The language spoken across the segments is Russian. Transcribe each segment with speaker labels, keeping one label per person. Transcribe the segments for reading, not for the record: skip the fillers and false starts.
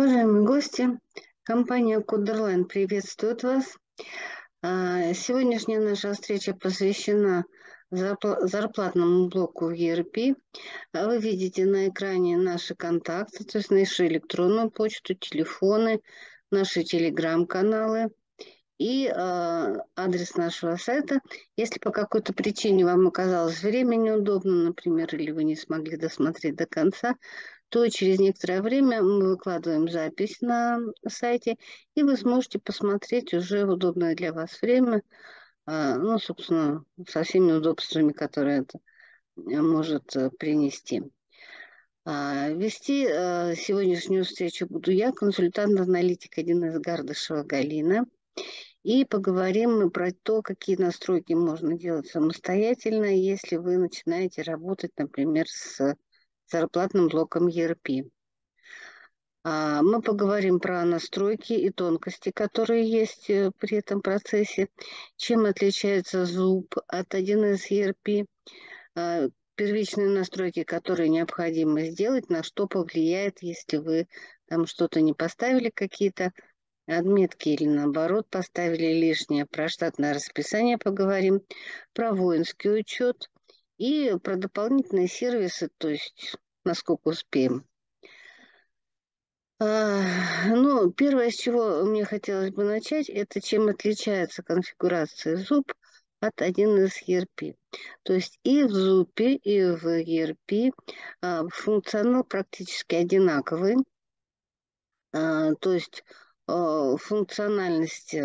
Speaker 1: Уважаемые гости, компания Кодерлайн приветствует вас. Сегодняшняя наша встреча посвящена зарплатному блоку в ERP. Вы видите на экране наши контакты, то есть нашу электронную почту, телефоны, наши телеграм-каналы и адрес нашего сайта. Если по какой-то причине вам оказалось время неудобно, например, или вы не смогли досмотреть до конца, то через некоторое время мы выкладываем запись на сайте, и вы сможете посмотреть уже в удобное для вас время, ну, собственно, со всеми удобствами, которые это может принести. Вести сегодняшнюю встречу буду я, консультант-аналитик 1С Гардышева Галина. И поговорим мы про то, какие настройки можно делать самостоятельно, если вы начинаете работать, например, с зарплатным блоком ERP. Мы поговорим про настройки и тонкости, которые есть при этом процессе, чем отличается зуб от 1С ERP, первичные настройки, которые необходимо сделать, на что повлияет, если вы там что-то не поставили, какие-то отметки или наоборот поставили лишнее. Про штатное расписание поговорим, про воинский учет и про дополнительные сервисы, то есть насколько успеем. Ну, первое, с чего мне хотелось бы начать, это чем отличается конфигурация зуб от 1С ERP. То есть и в зубе, и в ERP функционал практически одинаковый. То есть функциональность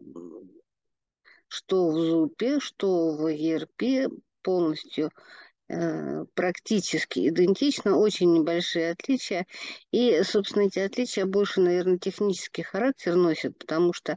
Speaker 1: что в зубе, что в ERP полностью практически идентично, очень небольшие отличия. И, собственно, эти отличия больше, наверное, технический характер носят, потому что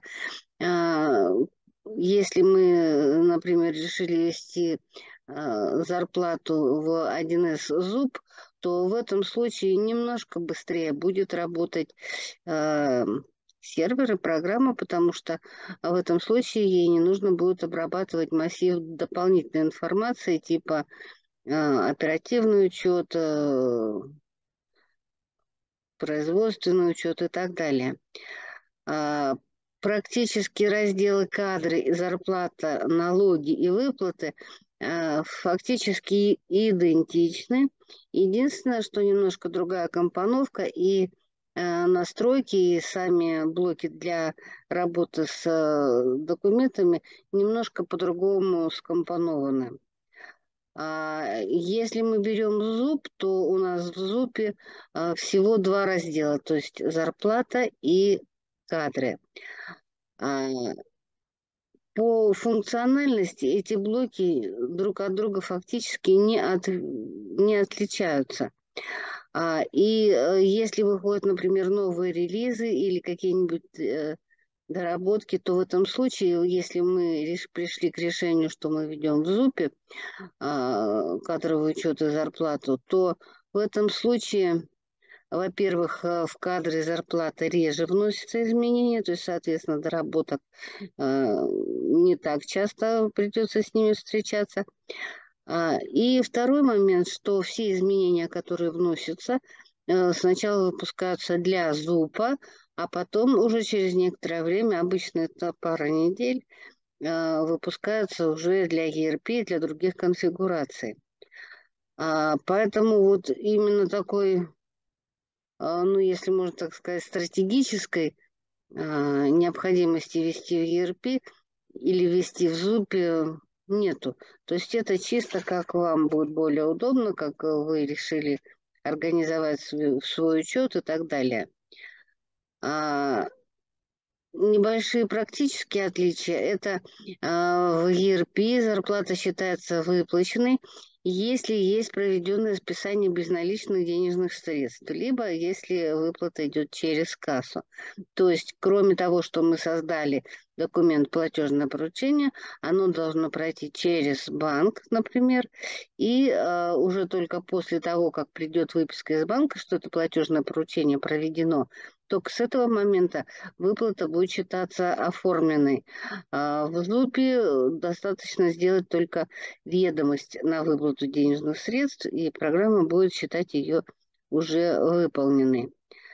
Speaker 1: если мы, например, решили вести зарплату в 1С зуб, то в этом случае немножко быстрее будет работать сервер и программа, потому что в этом случае ей не нужно будет обрабатывать массив дополнительной информации, типа оперативный учет, производственный учет и так далее. Практически разделы кадры, зарплата, налоги и выплаты фактически идентичны. Единственное, что немножко другая компоновка и настройки, и сами блоки для работы с документами немножко по-другому скомпонованы. Если мы берем зуб, то у нас в зубе всего два раздела, то есть зарплата и кадры. По функциональности эти блоки друг от друга фактически не отличаются. И если выходят, например, новые релизы или какие-нибудь доработки, то в этом случае, если мы пришли к решению, что мы ведем в зубе кадровый учет и зарплату, то в этом случае, во-первых, в кадры зарплаты реже вносятся изменения, то есть, соответственно, доработок не так часто придется с ними встречаться. И второй момент, что все изменения, которые вносятся, сначала выпускаются для зуба, а потом уже через некоторое время, обычно это пара недель, выпускаются уже для ERP и для других конфигураций. Поэтому вот именно такой, ну, если можно так сказать, стратегической необходимости вести в ERP или вести в зубе нету. То есть это чисто как вам будет более удобно, как вы решили организовать свой учет и так далее. Небольшие практические отличия. Это в ERP зарплата считается выплаченной, если есть проведенное списание безналичных денежных средств, либо если выплата идет через кассу. То есть, кроме того, что мы создали документ платежное поручение, оно должно пройти через банк, например, и уже только после того, как придет выписка из банка, что это платежное поручение проведено, только с этого момента выплата будет считаться оформленной. В ЗУПе достаточно сделать только ведомость на выплату денежных средств, и программа будет считать ее уже выполненной.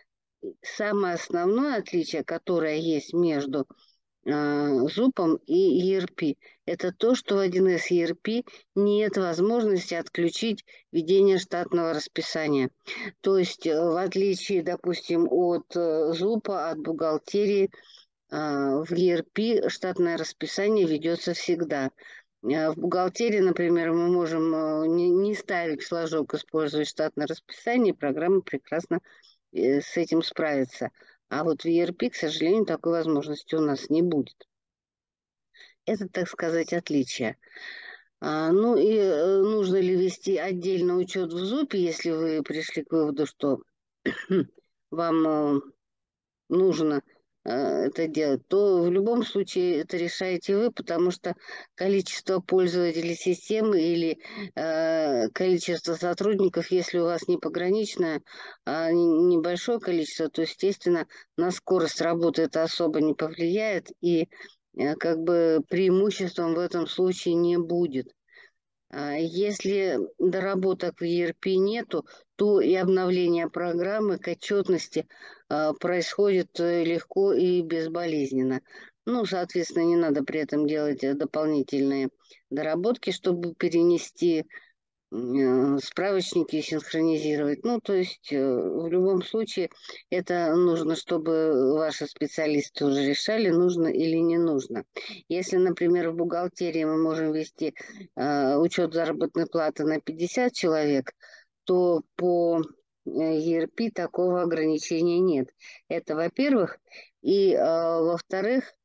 Speaker 1: самое основное отличие, которое есть между ЗУПом и ERP, это то, что в 1С ERP нет возможности отключить ведение штатного расписания. То есть, в отличие, допустим, от ЗУПа, от бухгалтерии, в ERP штатное расписание ведется всегда. В бухгалтерии, например, мы можем не ставить флажок «Использовать штатное расписание», и программа прекрасно с этим справится. А вот в ERP, к сожалению, такой возможности у нас не будет. Это, так сказать, отличие. Ну и нужно ли вести отдельно учет в ЗУПе, если вы пришли к выводу, что вам нужно это делать, то в любом случае это решаете вы, потому что количество пользователей системы или количество сотрудников, если у вас не пограничное, а небольшое количество, то, естественно, на скорость работы это особо не повлияет, и как бы преимуществом в этом случае не будет. Если доработок в ERP нету, то и обновление программы к отчетности происходит легко и безболезненно. Ну, соответственно, не надо при этом делать дополнительные доработки, чтобы перенести справочники синхронизировать. Ну, то есть, в любом случае, это нужно, чтобы ваши специалисты уже решали, нужно или не нужно. Если, например, в бухгалтерии мы можем вести учет заработной платы на 50 человек, то по ERP такого ограничения нет. Это, во-первых. И, во-вторых,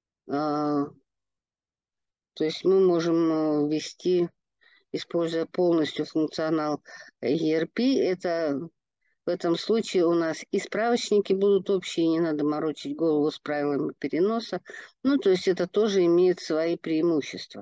Speaker 1: то есть мы можем ввести, используя полностью функционал ERP, это в этом случае у нас и справочники будут общие, не надо морочить голову с правилами переноса. Ну, то есть это тоже имеет свои преимущества.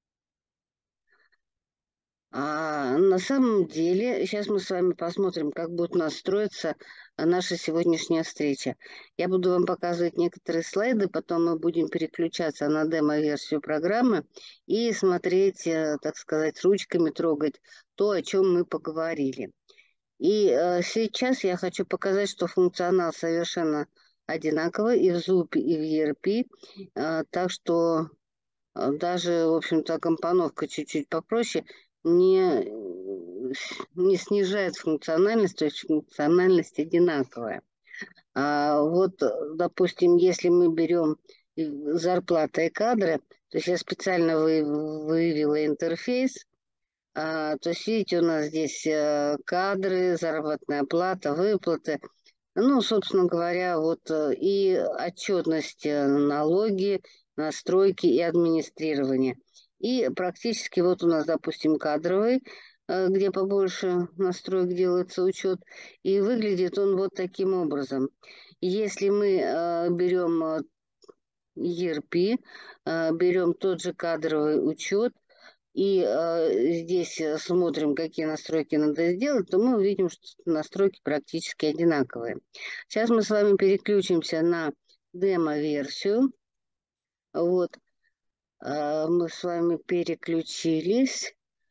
Speaker 1: А на самом деле, сейчас мы с вами посмотрим, как будет у нас строиться наша сегодняшняя встреча. Я буду вам показывать некоторые слайды, потом мы будем переключаться на демо-версию программы и смотреть, так сказать, ручками трогать то, о чем мы поговорили. И сейчас я хочу показать, что функционал совершенно одинаковый и в ZUP, и в ERP, так что даже, в общем-то, компоновка чуть-чуть попроще, не, не снижает функциональность, то есть функциональность одинаковая. Вот, допустим, если мы берем зарплаты и кадры, то есть я специально выявила интерфейс, то есть видите, у нас здесь кадры, заработная плата, выплаты. Ну, собственно говоря, вот и отчетность, налоги, настройки и администрирование. И практически вот у нас, допустим, кадровый, где побольше настроек делается учет, и выглядит он вот таким образом. Если мы берем ERP, берем тот же кадровый учет, и здесь смотрим, какие настройки надо сделать, то мы увидим, что настройки практически одинаковые. Сейчас мы с вами переключимся на демо-версию. Вот, мы с вами переключились.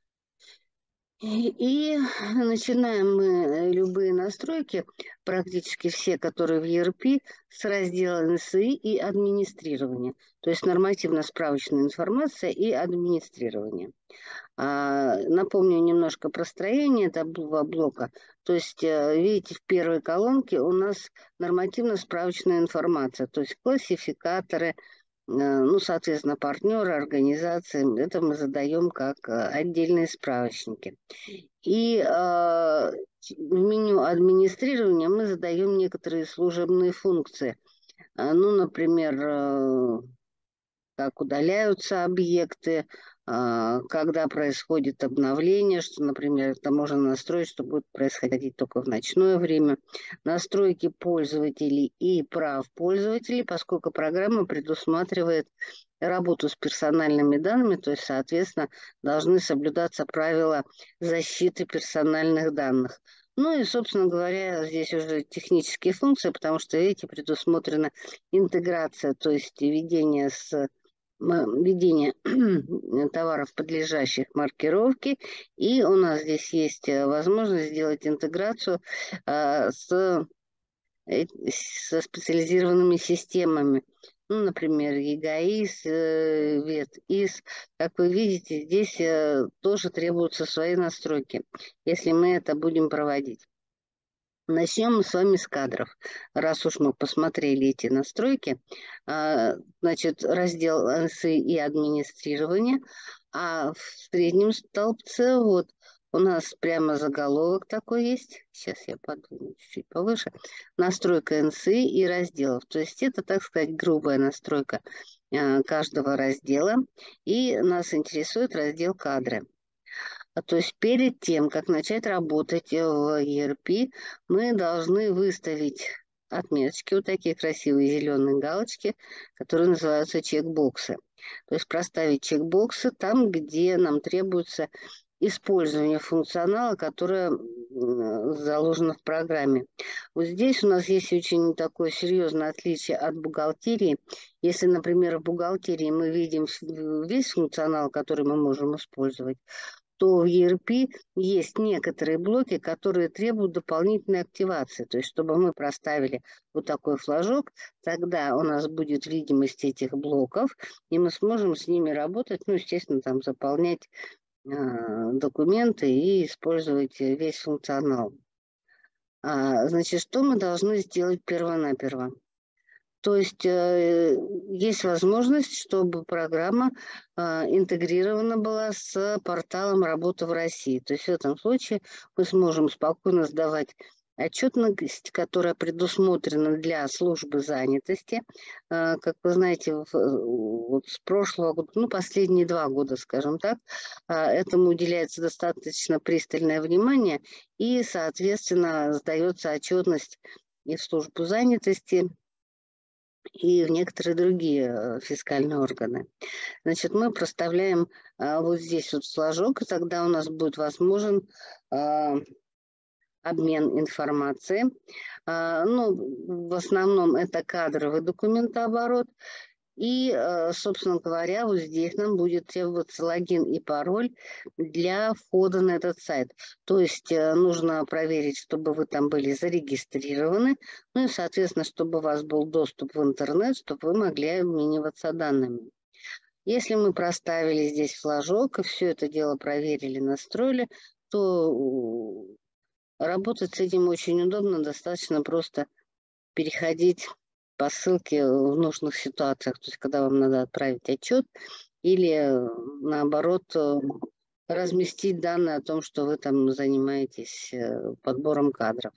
Speaker 1: И начинаем мы любые настройки, практически все, которые в ERP, с раздела НСИ и администрирования. То есть нормативно-справочная информация и администрирование. Напомню немножко про строение этого блока. То есть, видите, в первой колонке у нас нормативно-справочная информация, то есть классификаторы, ну, соответственно, партнеры, организации. Это мы задаем как отдельные справочники. И в меню администрирования мы задаем некоторые служебные функции. Ну, например, как удаляются объекты, когда происходит обновление, что, например, это можно настроить, что будет происходить только в ночное время, настройки пользователей и прав пользователей, поскольку программа предусматривает работу с персональными данными, то есть, соответственно, должны соблюдаться правила защиты персональных данных. Ну и, собственно говоря, здесь уже технические функции, потому что, видите, предусмотрена интеграция, то есть ведение товаров, подлежащих маркировке. И у нас здесь есть возможность сделать интеграцию с со специализированными системами. Ну, например, ЕГАИС, ВЕТИС. Как вы видите, здесь тоже требуются свои настройки, если мы это будем проводить. Начнем мы с вами с кадров. Раз уж мы посмотрели эти настройки, значит, раздел НСИ и администрирование, а в среднем столбце вот у нас прямо заголовок такой есть. Сейчас я подвину чуть-чуть повыше. Настройка НСИ и разделов. То есть это, так сказать, грубая настройка каждого раздела. И нас интересует раздел кадры. То есть перед тем, как начать работать в ERP, мы должны выставить отметочки, вот такие красивые зеленые галочки, которые называются чекбоксы. То есть проставить чекбоксы там, где нам требуется использование функционала, которое заложено в программе. Вот здесь у нас есть очень такое серьезное отличие от бухгалтерии. Если, например, в бухгалтерии мы видим весь функционал, который мы можем использовать, то в ERP есть некоторые блоки, которые требуют дополнительной активации. То есть, чтобы мы проставили вот такой флажок, тогда у нас будет видимость этих блоков, и мы сможем с ними работать, ну, естественно, там заполнять документы и использовать весь функционал. Значит, что мы должны сделать перво-наперво? То есть есть возможность, чтобы программа интегрирована была с порталом «Работа в России». То есть в этом случае мы сможем спокойно сдавать отчетность, которая предусмотрена для службы занятости. Как вы знаете, вот с прошлого года, ну, последние 2 года, скажем так, этому уделяется достаточно пристальное внимание, и, соответственно, сдается отчетность и в службу занятости, и в некоторые другие фискальные органы. Значит, мы проставляем вот здесь вот флажок, и тогда у нас будет возможен обмен информацией. Ну, в основном это кадровый документооборот. И, собственно говоря, вот здесь нам будет требоваться логин и пароль для входа на этот сайт. То есть нужно проверить, чтобы вы там были зарегистрированы, ну и, соответственно, чтобы у вас был доступ в интернет, чтобы вы могли обмениваться данными. Если мы проставили здесь флажок и все это дело проверили, настроили, то работать с этим очень удобно, достаточно просто переходить по ссылке в нужных ситуациях, то есть когда вам надо отправить отчет или наоборот разместить данные о том, что вы там занимаетесь подбором кадров.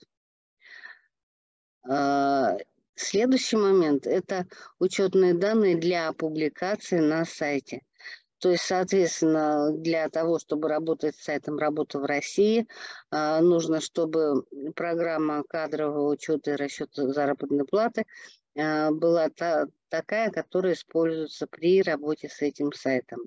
Speaker 1: Следующий момент – это учетные данные для публикации на сайте. То есть, соответственно, для того, чтобы работать с сайтом «Работа в России», нужно, чтобы программа кадрового учета и расчета заработной платы была такая, которая используется при работе с этим сайтом.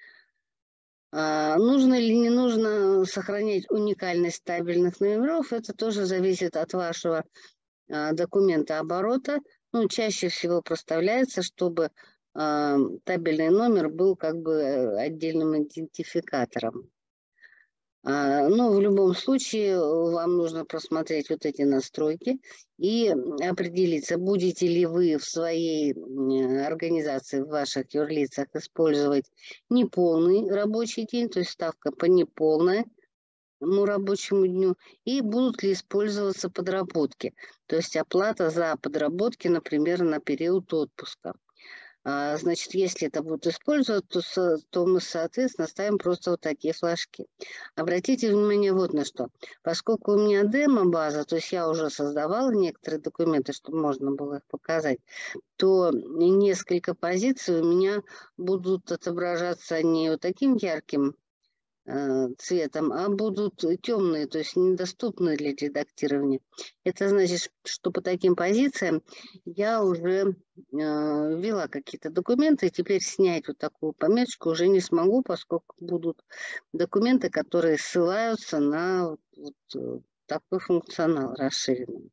Speaker 1: Нужно или не нужно сохранять уникальность стабильных номеров, это тоже зависит от вашего документа оборота. Ну, чаще всего проставляется, чтобы табельный номер был как бы отдельным идентификатором. Но в любом случае вам нужно просмотреть вот эти настройки и определиться, будете ли вы в своей организации, в ваших юрлицах использовать неполный рабочий день, то есть ставка по неполному рабочему дню, и будут ли использоваться подработки, то есть оплата за подработки, например, на период отпуска. Значит, если это будет использоваться, то мы, соответственно, ставим просто вот такие флажки. Обратите внимание вот на что. Поскольку у меня демо-база, то есть я уже создавала некоторые документы, чтобы можно было их показать, то несколько позиций у меня будут отображаться не вот таким ярким цветом, а будут темные, то есть недоступны для редактирования. Это значит, что по таким позициям я уже ввела какие-то документы, и теперь снять вот такую пометочку уже не смогу, поскольку будут документы, которые ссылаются на вот такой функционал расширенный.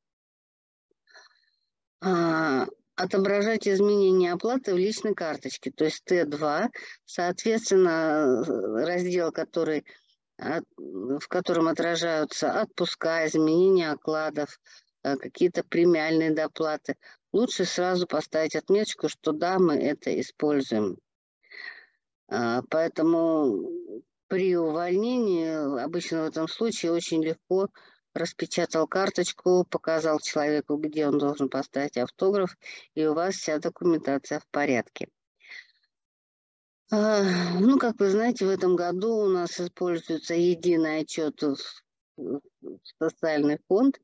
Speaker 1: Отображать изменения оплаты в личной карточке, то есть Т2, соответственно, раздел, в котором отражаются отпуска, изменения окладов, какие-то премиальные доплаты, лучше сразу поставить отметочку, что да, мы это используем. Поэтому при увольнении обычно в этом случае очень легко распечатал карточку, показал человеку, где он должен поставить автограф, и у вас вся документация в порядке. Ну, как вы знаете, в этом году у нас используется единый отчет в социальный фонд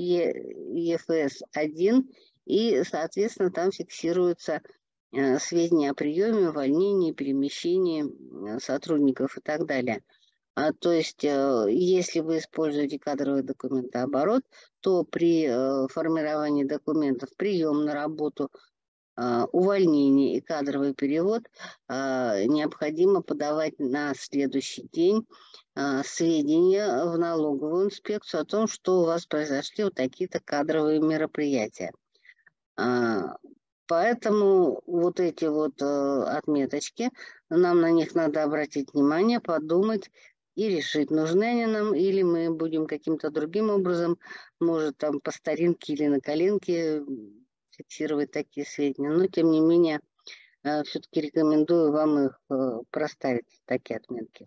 Speaker 1: ЕФС-1, и, соответственно, там фиксируются сведения о приеме, увольнении, перемещении сотрудников и так далее. То есть, если вы используете кадровый документооборот, то при формировании документов прием на работу, увольнение и кадровый перевод необходимо подавать на следующий день сведения в налоговую инспекцию о том, что у вас произошли вот такие-то кадровые мероприятия. Поэтому вот эти вот отметочки, нам на них надо обратить внимание, подумать и решить, нужны они нам, или мы будем каким-то другим образом, может, там по старинке или на коленке фиксировать такие сведения. Но, тем не менее, все-таки рекомендую вам их проставить, такие отметки.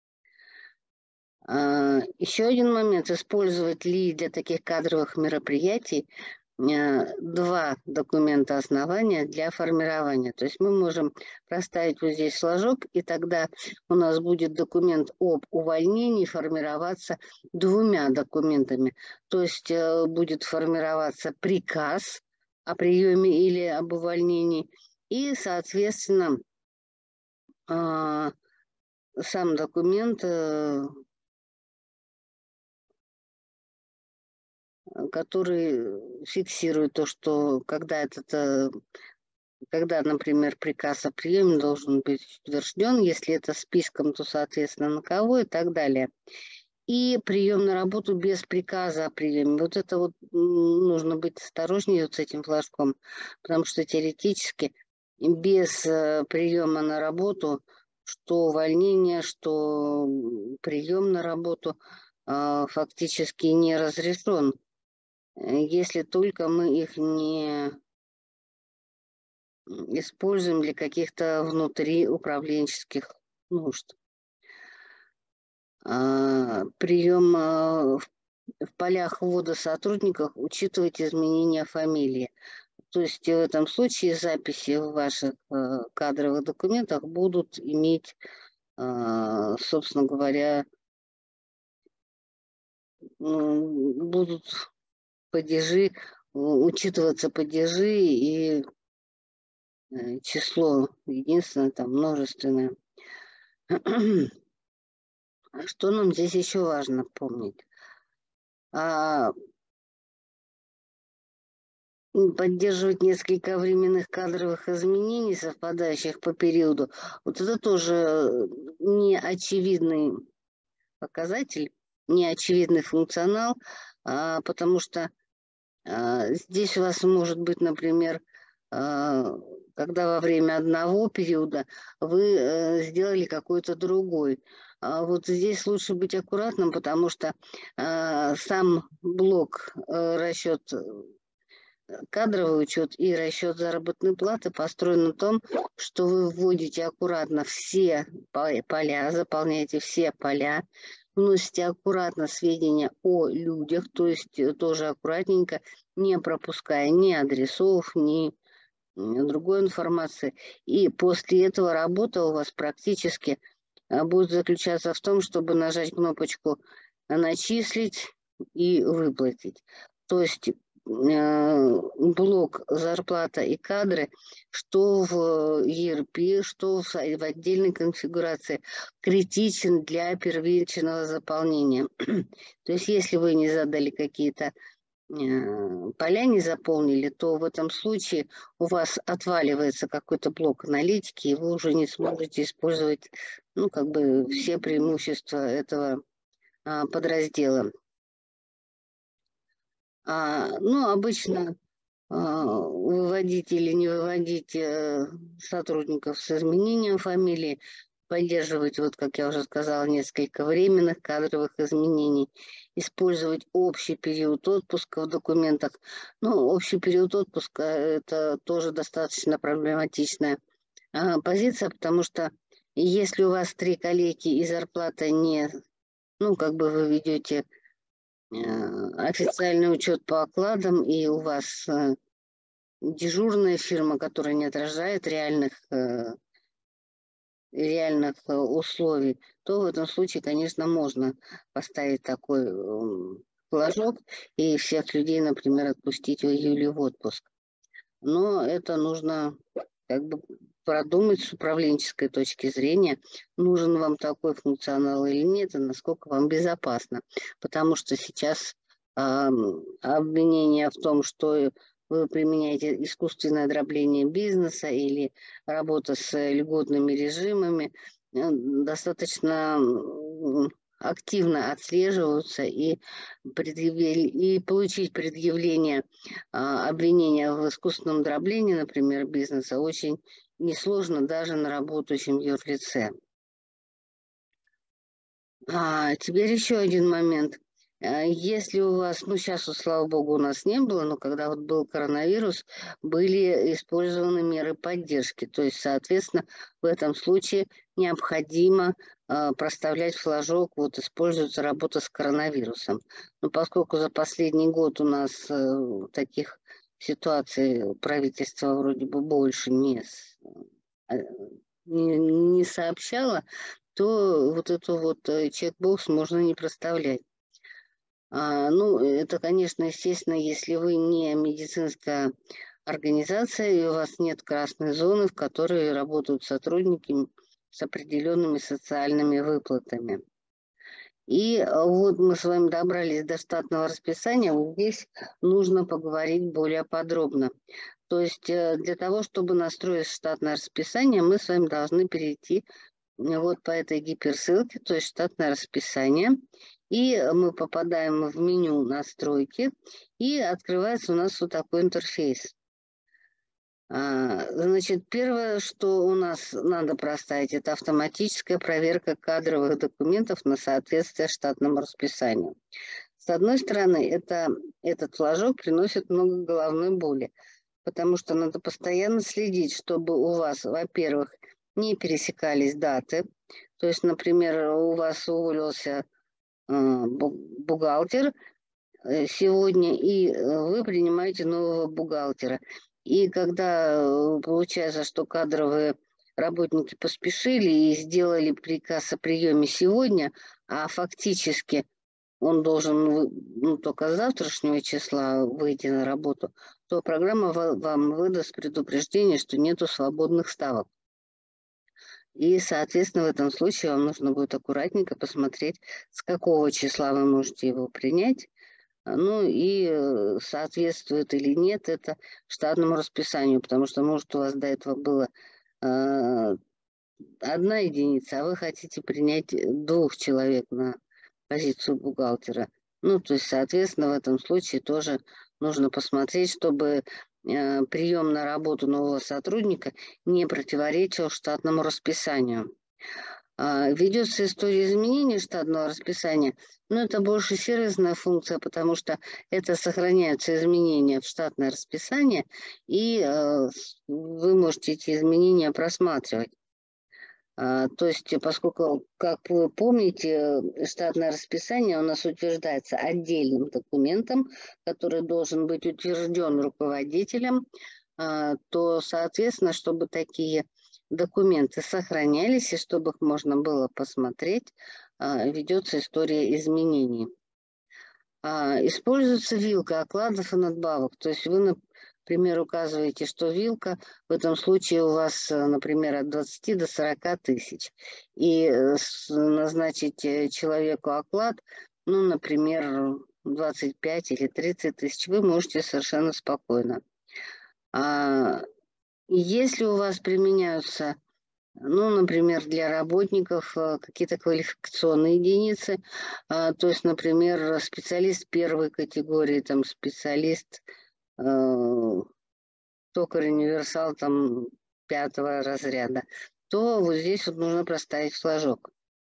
Speaker 1: Еще один момент. Использовать ли для таких кадровых мероприятий два документа основания для формирования. То есть мы можем проставить вот здесь флажок, и тогда у нас будет документ об увольнении формироваться двумя документами. То есть будет формироваться приказ о приеме или об увольнении, и, соответственно, сам документ, который фиксирует то, что когда, например, приказ о приеме должен быть утвержден, если это списком, то, соответственно, на кого и так далее. И прием на работу без приказа о приеме. Вот это вот нужно быть осторожнее вот с этим флажком, потому что теоретически без приема на работу, что увольнение, что прием на работу фактически не разрешен, если только мы их не используем для каких-то внутриуправленческих нужд. Прием в полях ввода сотрудников учитывать изменения фамилии. То есть в этом случае записи в ваших кадровых документах будут иметь, собственно говоря, будут падежи, учитываться падежи и число единственное, там множественное. Что нам здесь еще важно помнить? Поддерживать несколько временных кадровых изменений, совпадающих по периоду. Вот это тоже неочевидный показатель, неочевидный функционал, потому что здесь у вас может быть, например, когда во время одного периода вы сделали какой-то другой. Вот здесь лучше быть аккуратным, потому что сам блок расчет, кадровый учет и расчет заработной платы построен на том, что вы вводите аккуратно все поля, заполняете все поля, вносите аккуратно сведения о людях, то есть тоже аккуратненько, не пропуская ни адресов, ни другой информации. И после этого работа у вас практически будет заключаться в том, чтобы нажать кнопочку «Начислить» и «Выплатить». То есть блок зарплата и кадры, что в ERP, что в отдельной конфигурации, критичен для первичного заполнения. То есть если вы не задали какие-то поля, не заполнили, то в этом случае у вас отваливается какой-то блок аналитики, и вы уже не сможете использовать, ну, как бы все преимущества этого подраздела. Ну, обычно выводить или не выводить сотрудников с изменением фамилии поддерживать, вот как я уже сказала, несколько временных кадровых изменений, использовать общий период отпуска в документах. Ну, общий период отпуска – это тоже достаточно проблематичная позиция, потому что если у вас 3 коллеги и зарплата не, ну, как бы вы ведете официальный учет по окладам, и у вас дежурная фирма, которая не отражает реальных условий, то в этом случае, конечно, можно поставить такой флажок и всех людей, например, отпустить в июле в отпуск. Но это нужно как бы продумать с управленческой точки зрения, нужен вам такой функционал или нет, и насколько вам безопасно. Потому что сейчас обвинения в том, что вы применяете искусственное дробление бизнеса или работа с льготными режимами, достаточно активно отслеживаются, и получить предъявление обвинения в искусственном дроблении, например, бизнеса, очень несложно даже на работающем юрлице. Теперь еще один момент. Если у вас, ну сейчас, слава богу, у нас не было, но когда вот был коронавирус, были использованы меры поддержки. То есть, соответственно, в этом случае необходимо проставлять флажок, вот используется работа с коронавирусом. Но поскольку за последний год у нас таких ситуаций правительство вроде бы больше не сообщало, то вот эту вот чекбокс можно не проставлять. Ну, это, конечно, естественно, если вы не медицинская организация, и у вас нет красной зоны, в которой работают сотрудники с определенными социальными выплатами. И вот мы с вами добрались до штатного расписания. Вот здесь нужно поговорить более подробно. То есть для того, чтобы настроить штатное расписание, мы с вами должны перейти вот по этой гиперссылке, то есть штатное расписание. И мы попадаем в меню настройки, и открывается у нас вот такой интерфейс. Значит, первое, что у нас надо проставить, это автоматическая проверка кадровых документов на соответствие штатному расписанию. С одной стороны, этот флажок приносит много головной боли, потому что надо постоянно следить, чтобы у вас, во-первых, не пересекались даты. То есть, например, у вас уволился бухгалтер сегодня, и вы принимаете нового бухгалтера. И когда получается, что кадровые работники поспешили и сделали приказ о приеме сегодня, а фактически он должен только с завтрашнего числа выйти на работу, то программа вам выдаст предупреждение, что нету свободных ставок. И, соответственно, в этом случае вам нужно будет аккуратненько посмотреть, с какого числа вы можете его принять, ну и соответствует или нет это штатному расписанию, потому что, может, у вас до этого было 1 единица, а вы хотите принять 2 человек на позицию бухгалтера. Ну, то есть, соответственно, в этом случае тоже нужно посмотреть, чтобы прием на работу нового сотрудника не противоречил штатному расписанию. Ведется история изменения штатного расписания, но это больше сервисная функция, потому что это сохраняются изменения в штатное расписание, и вы можете эти изменения просматривать. То есть, поскольку, как вы помните, штатное расписание у нас утверждается отдельным документом, который должен быть утвержден руководителем, то, соответственно, чтобы такие документы сохранялись и чтобы их можно было посмотреть, ведется история изменений. Используется вилка окладов и надбавок. То есть вы, например, указываете, что вилка в этом случае у вас, например, от 20 до 40 тысяч. И назначить человеку оклад, ну, например, 25 или 30 тысяч, вы можете совершенно спокойно. Если у вас применяются, ну, например, для работников какие-то квалификационные единицы, то есть, например, специалист первой категории, там, специалист токарь универсал там 5 разряда, то вот здесь вот нужно проставить флажок.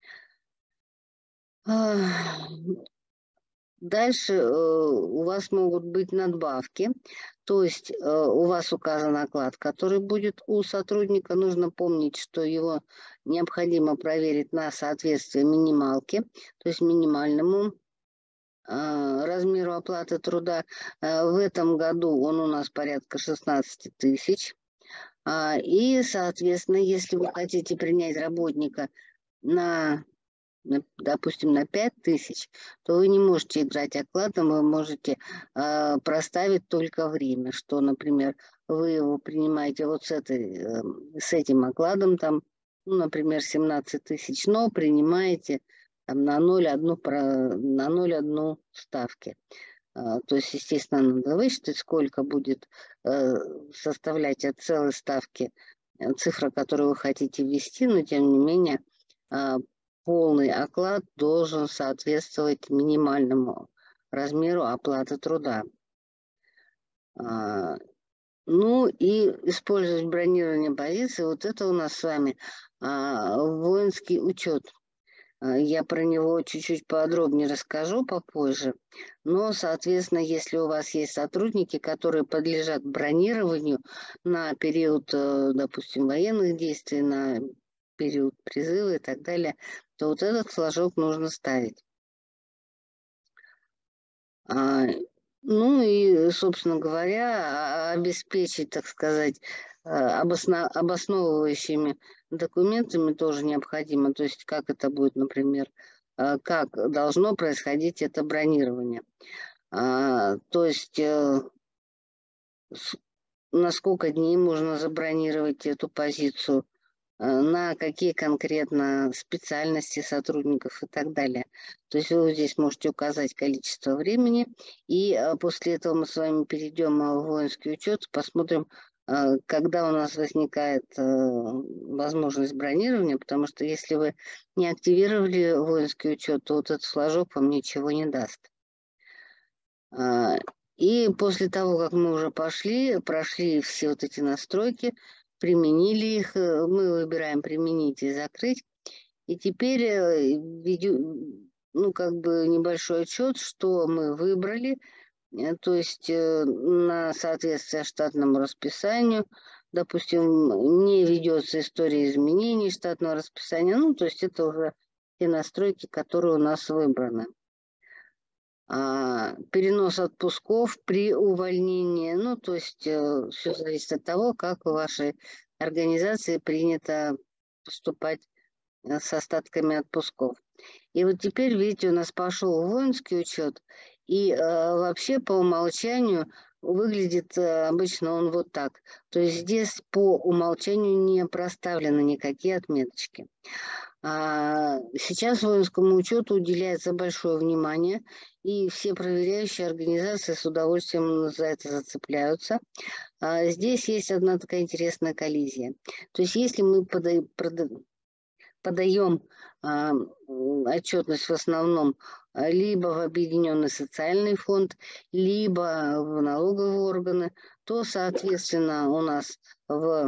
Speaker 1: Дальше у вас могут быть надбавки, то есть у вас указан оклад, который будет у сотрудника. Нужно помнить, что его необходимо проверить на соответствие минималке, то есть минимальному размеру оплаты труда. В этом году он у нас порядка 16 тысяч. И, соответственно, если вы хотите принять работника допустим, на 5000, то вы не можете играть окладом, вы можете проставить только время, что, например, вы его принимаете вот с этим окладом, там, ну, например, 17 тысяч, но принимаете там, на 0,1 ставки. То есть, естественно, надо высчитать, сколько будет составлять от целой ставки цифра, которую вы хотите ввести, но тем не менее полный оклад должен соответствовать минимальному размеру оплаты труда. Ну и использовать бронирование позиции, вот это у нас с вами воинский учет. Я про него чуть-чуть подробнее расскажу попозже. Но, соответственно, если у вас есть сотрудники, которые подлежат бронированию на период, допустим, военных действий, на период призыва и так далее, то вот этот флажок нужно ставить. Ну и, собственно говоря, обеспечить, так сказать, обосновывающими документами тоже необходимо. То есть как это будет, например, как должно происходить это бронирование. То есть на сколько дней можно забронировать эту позицию, на какие конкретно специальности сотрудников и так далее. То есть вы здесь можете указать количество времени, и после этого мы с вами перейдем в воинский учет, посмотрим, когда у нас возникает возможность бронирования, потому что если вы не активировали воинский учет, то вот этот флажок вам ничего не даст. И после того, как мы уже прошли все вот эти настройки, применили их, мы выбираем «Применить» и «Закрыть». И теперь ведем, ну, как бы небольшой отчет, что мы выбрали, то есть на соответствие штатному расписанию, допустим, не ведется история изменений штатного расписания, ну, то есть это уже те настройки, которые у нас выбраны. Перенос отпусков при увольнении. Ну, то есть все зависит от того, как в вашей организации принято поступать с остатками отпусков. И вот теперь, видите, у нас пошел воинский учет, и вообще по умолчанию выглядит обычно он вот так. То есть здесь по умолчанию не проставлены никакие отметочки. Сейчас воинскому учету уделяется большое внимание, и все проверяющие организации с удовольствием за это зацепляются. Здесь есть одна такая интересная коллизия. То есть если мы подаем отчетность в основном либо в Объединенный социальный фонд, либо в налоговые органы, то, соответственно, у нас в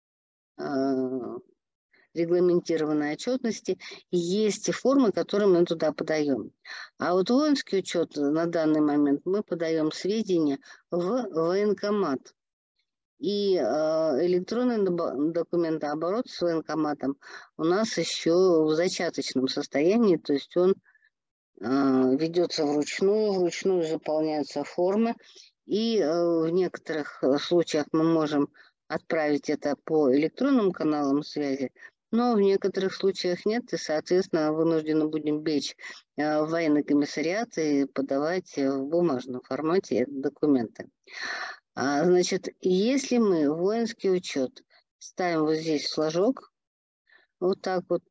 Speaker 1: регламентированной отчетности есть формы, которые мы туда подаем. А вот воинский учет на данный момент мы подаем сведения в военкомат. И электронный документооборот с военкоматом у нас еще в зачаточном состоянии, то есть он ведется вручную заполняются формы, и в некоторых случаях мы можем отправить это по электронным каналам связи, но в некоторых случаях нет, и, соответственно, вынуждены будем бечь в военный комиссариат и подавать в бумажном формате документы. Значит, если мы воинский учет ставим вот здесь флажок, вот так вот,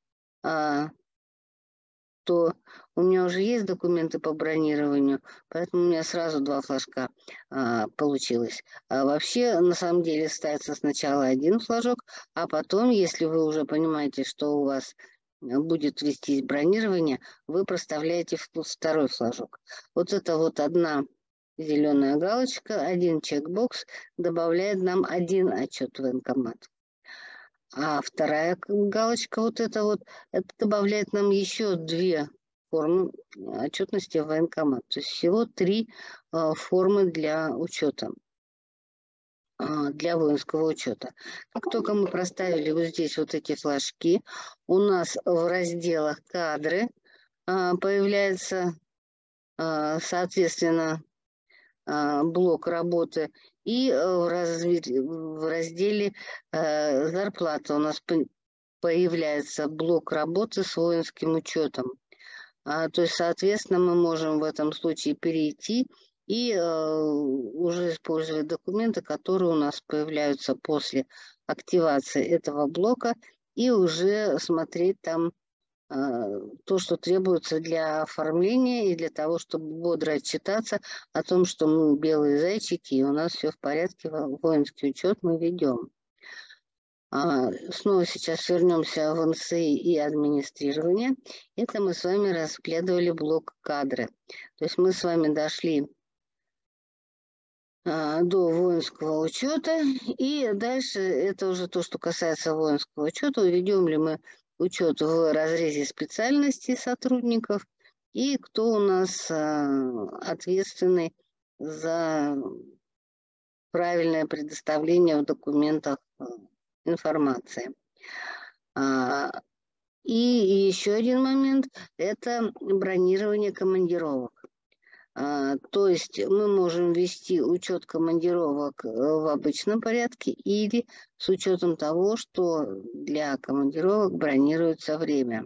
Speaker 1: то у меня уже есть документы по бронированию, поэтому у меня сразу два флажка получилось. Вообще, на самом деле, ставится сначала один флажок, а потом, если вы уже понимаете, что у вас будет вестись бронирование, вы проставляете второй флажок. Вот это вот одна зеленая галочка, один чекбокс добавляет нам один отчет в военкомат. А вторая галочка вот эта вот, это добавляет нам еще 2 формы отчетности в военкомат. То есть всего 3 формы для учета, для воинского учета. Как только мы проставили вот здесь вот эти флажки, у нас в разделах «Кадры» появляется, соответственно, блок работы. И в разделе «Зарплата» у нас появляется блок работы с воинским учетом. То есть, соответственно, мы можем в этом случае перейти и уже использовать документы, которые у нас появляются после активации этого блока, и уже смотреть там то, что требуется для оформления и для того, чтобы бодро отчитаться о том, что мы белые зайчики, и у нас все в порядке, воинский учет мы ведем. Снова сейчас вернемся в НСИ и администрирование. Это мы с вами разглядывали блок кадры. То есть мы с вами дошли до воинского учета. И дальше это уже то, что касается воинского учета. Ведем ли мы учет в разрезе специальностей сотрудников и кто у нас ответственный за правильное предоставление в документах информации. И еще один момент – это бронирование командировок. То есть мы можем вести учет командировок в обычном порядке или с учетом того, что для командировок бронируется время.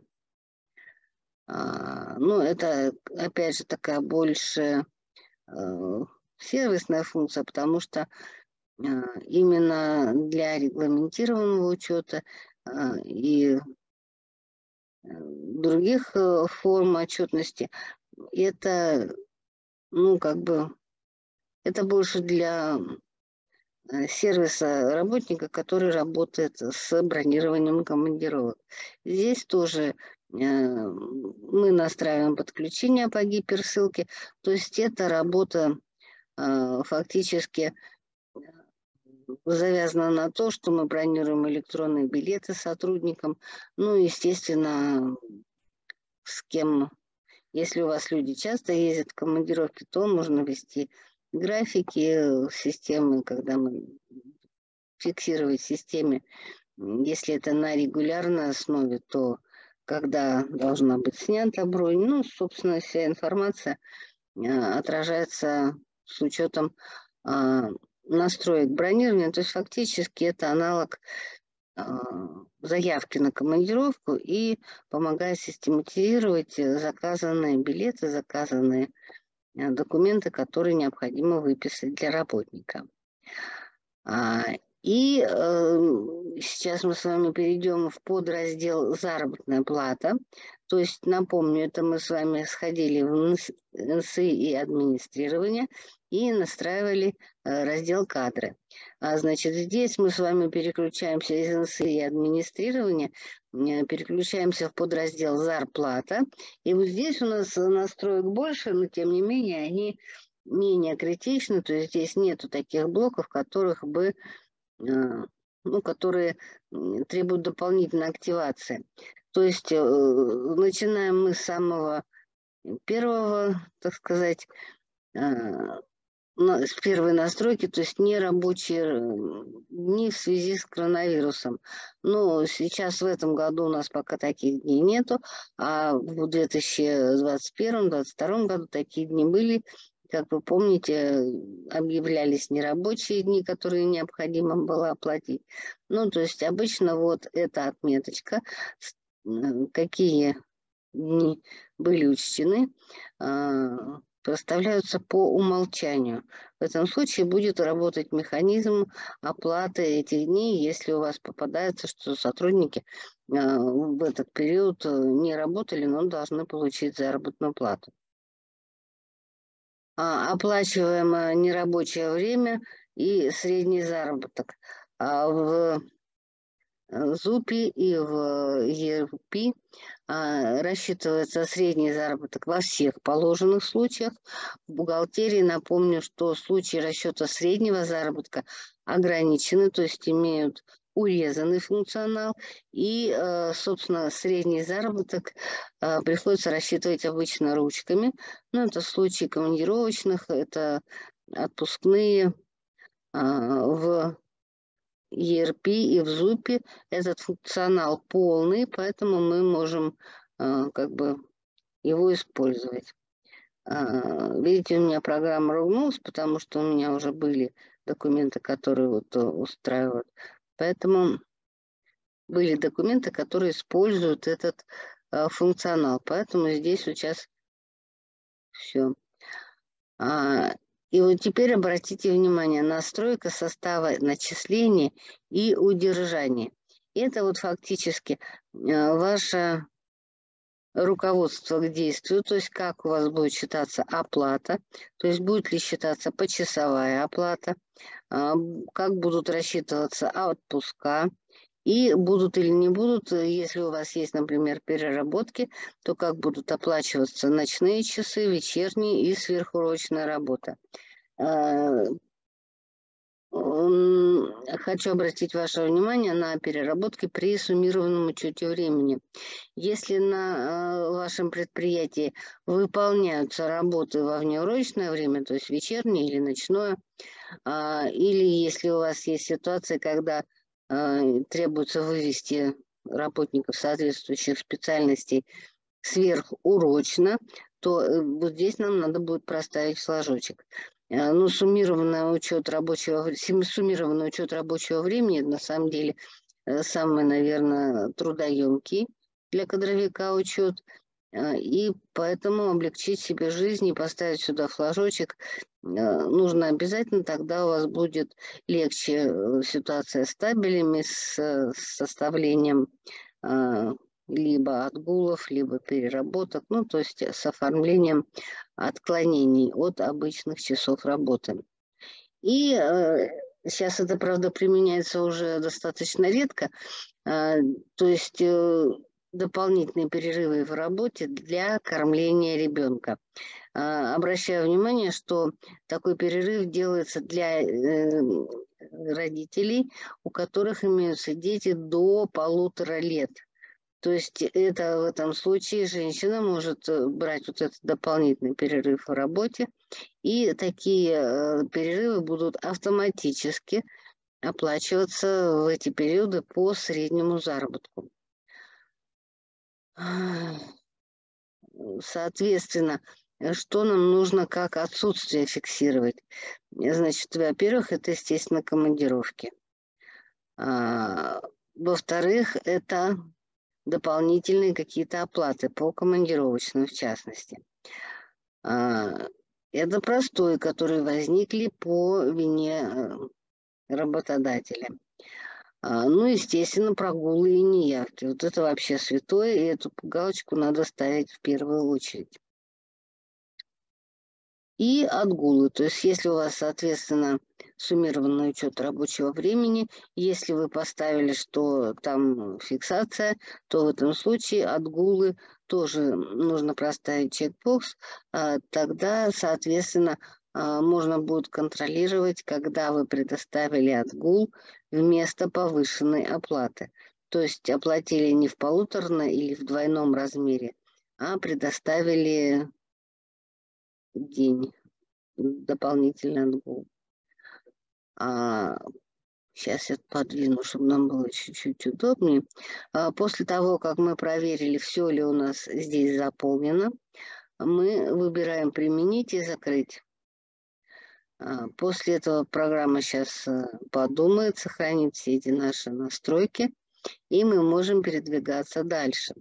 Speaker 1: Ну, это, опять же, такая больше сервисная функция, потому что именно для регламентированного учета и других форм отчетности это, ну, как бы, это больше для сервиса работника, который работает с бронированием командировок. Здесь тоже мы настраиваем подключение по гиперссылке, то есть это работа фактически завязана на то, что мы бронируем электронные билеты сотрудникам, ну, естественно, с кем, если у вас люди часто ездят в командировки, то можно вести графики системы, когда мы фиксировать в системе, если это на регулярной основе, то когда должна быть снята бронь, ну, собственно, вся информация отражается с учетом настроек бронирования, то есть фактически это аналог заявки на командировку и помогает систематизировать заказанные билеты, заказанные документы, которые необходимо выписать для работника. И сейчас мы с вами перейдем в подраздел «Заработная плата». То есть, напомню, это мы с вами сходили в НСИ и администрирование и настраивали раздел «Кадры». Значит, здесь мы с вами переключаемся из НСИ и администрирования, переключаемся в подраздел «Зарплата». И вот здесь у нас настроек больше, но тем не менее они менее критичны. То есть здесь нету таких блоков, которых бы ну, которые требуют дополнительной активации. То есть начинаем мы с самого первого, так сказать, с первой настройки, то есть нерабочие дни в связи с коронавирусом. Но сейчас в этом году у нас пока таких дней нету, а в 2021-2022 году такие дни были. Как вы помните, объявлялись нерабочие дни, которые необходимо было оплатить. Ну, то есть обычно вот эта отметочка, какие дни были учтены, проставляются по умолчанию. В этом случае будет работать механизм оплаты этих дней, если у вас попадается, что сотрудники в этот период не работали, но должны получить заработную плату. Оплачиваем нерабочее время и средний заработок. В ЗУПе и в ЕРП рассчитывается средний заработок во всех положенных случаях. В бухгалтерии напомню, что случаи расчета среднего заработка ограничены, то есть имеют урезанный функционал, и, собственно, средний заработок приходится рассчитывать обычно ручками. Ну, это в случае командировочных, это отпускные в ERP и в ЗУПе. Этот функционал полный, поэтому мы можем как бы его использовать. Видите, у меня программа ругнулась, потому что у меня уже были документы, которые вот устраивают. Поэтому были документы, которые используют этот функционал. Поэтому здесь сейчас все. И вот теперь обратите внимание, настройка состава начисления и удержания. Это вот фактически ваше руководство к действию, то есть как у вас будет считаться оплата, то есть будет ли считаться почасовая оплата, как будут рассчитываться отпуска, и будут или не будут, если у вас есть, например, переработки, то как будут оплачиваться ночные часы, вечерние и сверхурочная работа. Хочу обратить ваше внимание на переработки при суммированном учете времени. Если на вашем предприятии выполняются работы во внеурочное время, то есть вечернее или ночное, или если у вас есть ситуация, когда требуется вывести работников соответствующих специальностей сверхурочно, то вот здесь нам надо будет проставить флажочек. Ну, суммированный учет рабочего времени, на самом деле, самый, наверное, трудоемкий для кадровика учет. И поэтому облегчить себе жизнь и поставить сюда флажочек нужно обязательно, тогда у вас будет легче ситуация с табелями, с составлением либо отгулов, либо переработок, ну, то есть с оформлением отклонений от обычных часов работы. И сейчас это, правда, применяется уже достаточно редко, то есть дополнительные перерывы в работе для кормления ребенка. Обращаю внимание, что такой перерыв делается для родителей, у которых имеются дети до 1,5 лет. То есть это в этом случае женщина может брать вот этот дополнительный перерыв в работе, и такие перерывы будут автоматически оплачиваться в эти периоды по среднему заработку. Соответственно, что нам нужно как отсутствие фиксировать? Значит, во-первых, это, естественно, командировки. Во-вторых, это дополнительные какие-то оплаты по командировочным, в частности. Это простои, которые возникли по вине работодателя. Ну, естественно, прогулы и неявки. Вот это вообще святое, и эту галочку надо ставить в первую очередь. И отгулы. То есть если у вас, соответственно, суммированный учет рабочего времени, если вы поставили, что там фиксация, то в этом случае отгулы тоже нужно проставить чекбокс. Тогда, соответственно, можно будет контролировать, когда вы предоставили отгул вместо повышенной оплаты. То есть оплатили не в 1,5 или в двойном размере, а предоставили день дополнительный отгул. Сейчас я подвину, чтобы нам было чуть-чуть удобнее. После того, как мы проверили, все ли у нас здесь заполнено, мы выбираем «Применить» и «Закрыть». После этого программа сейчас подумает, сохранит все эти наши настройки, и мы можем передвигаться дальше.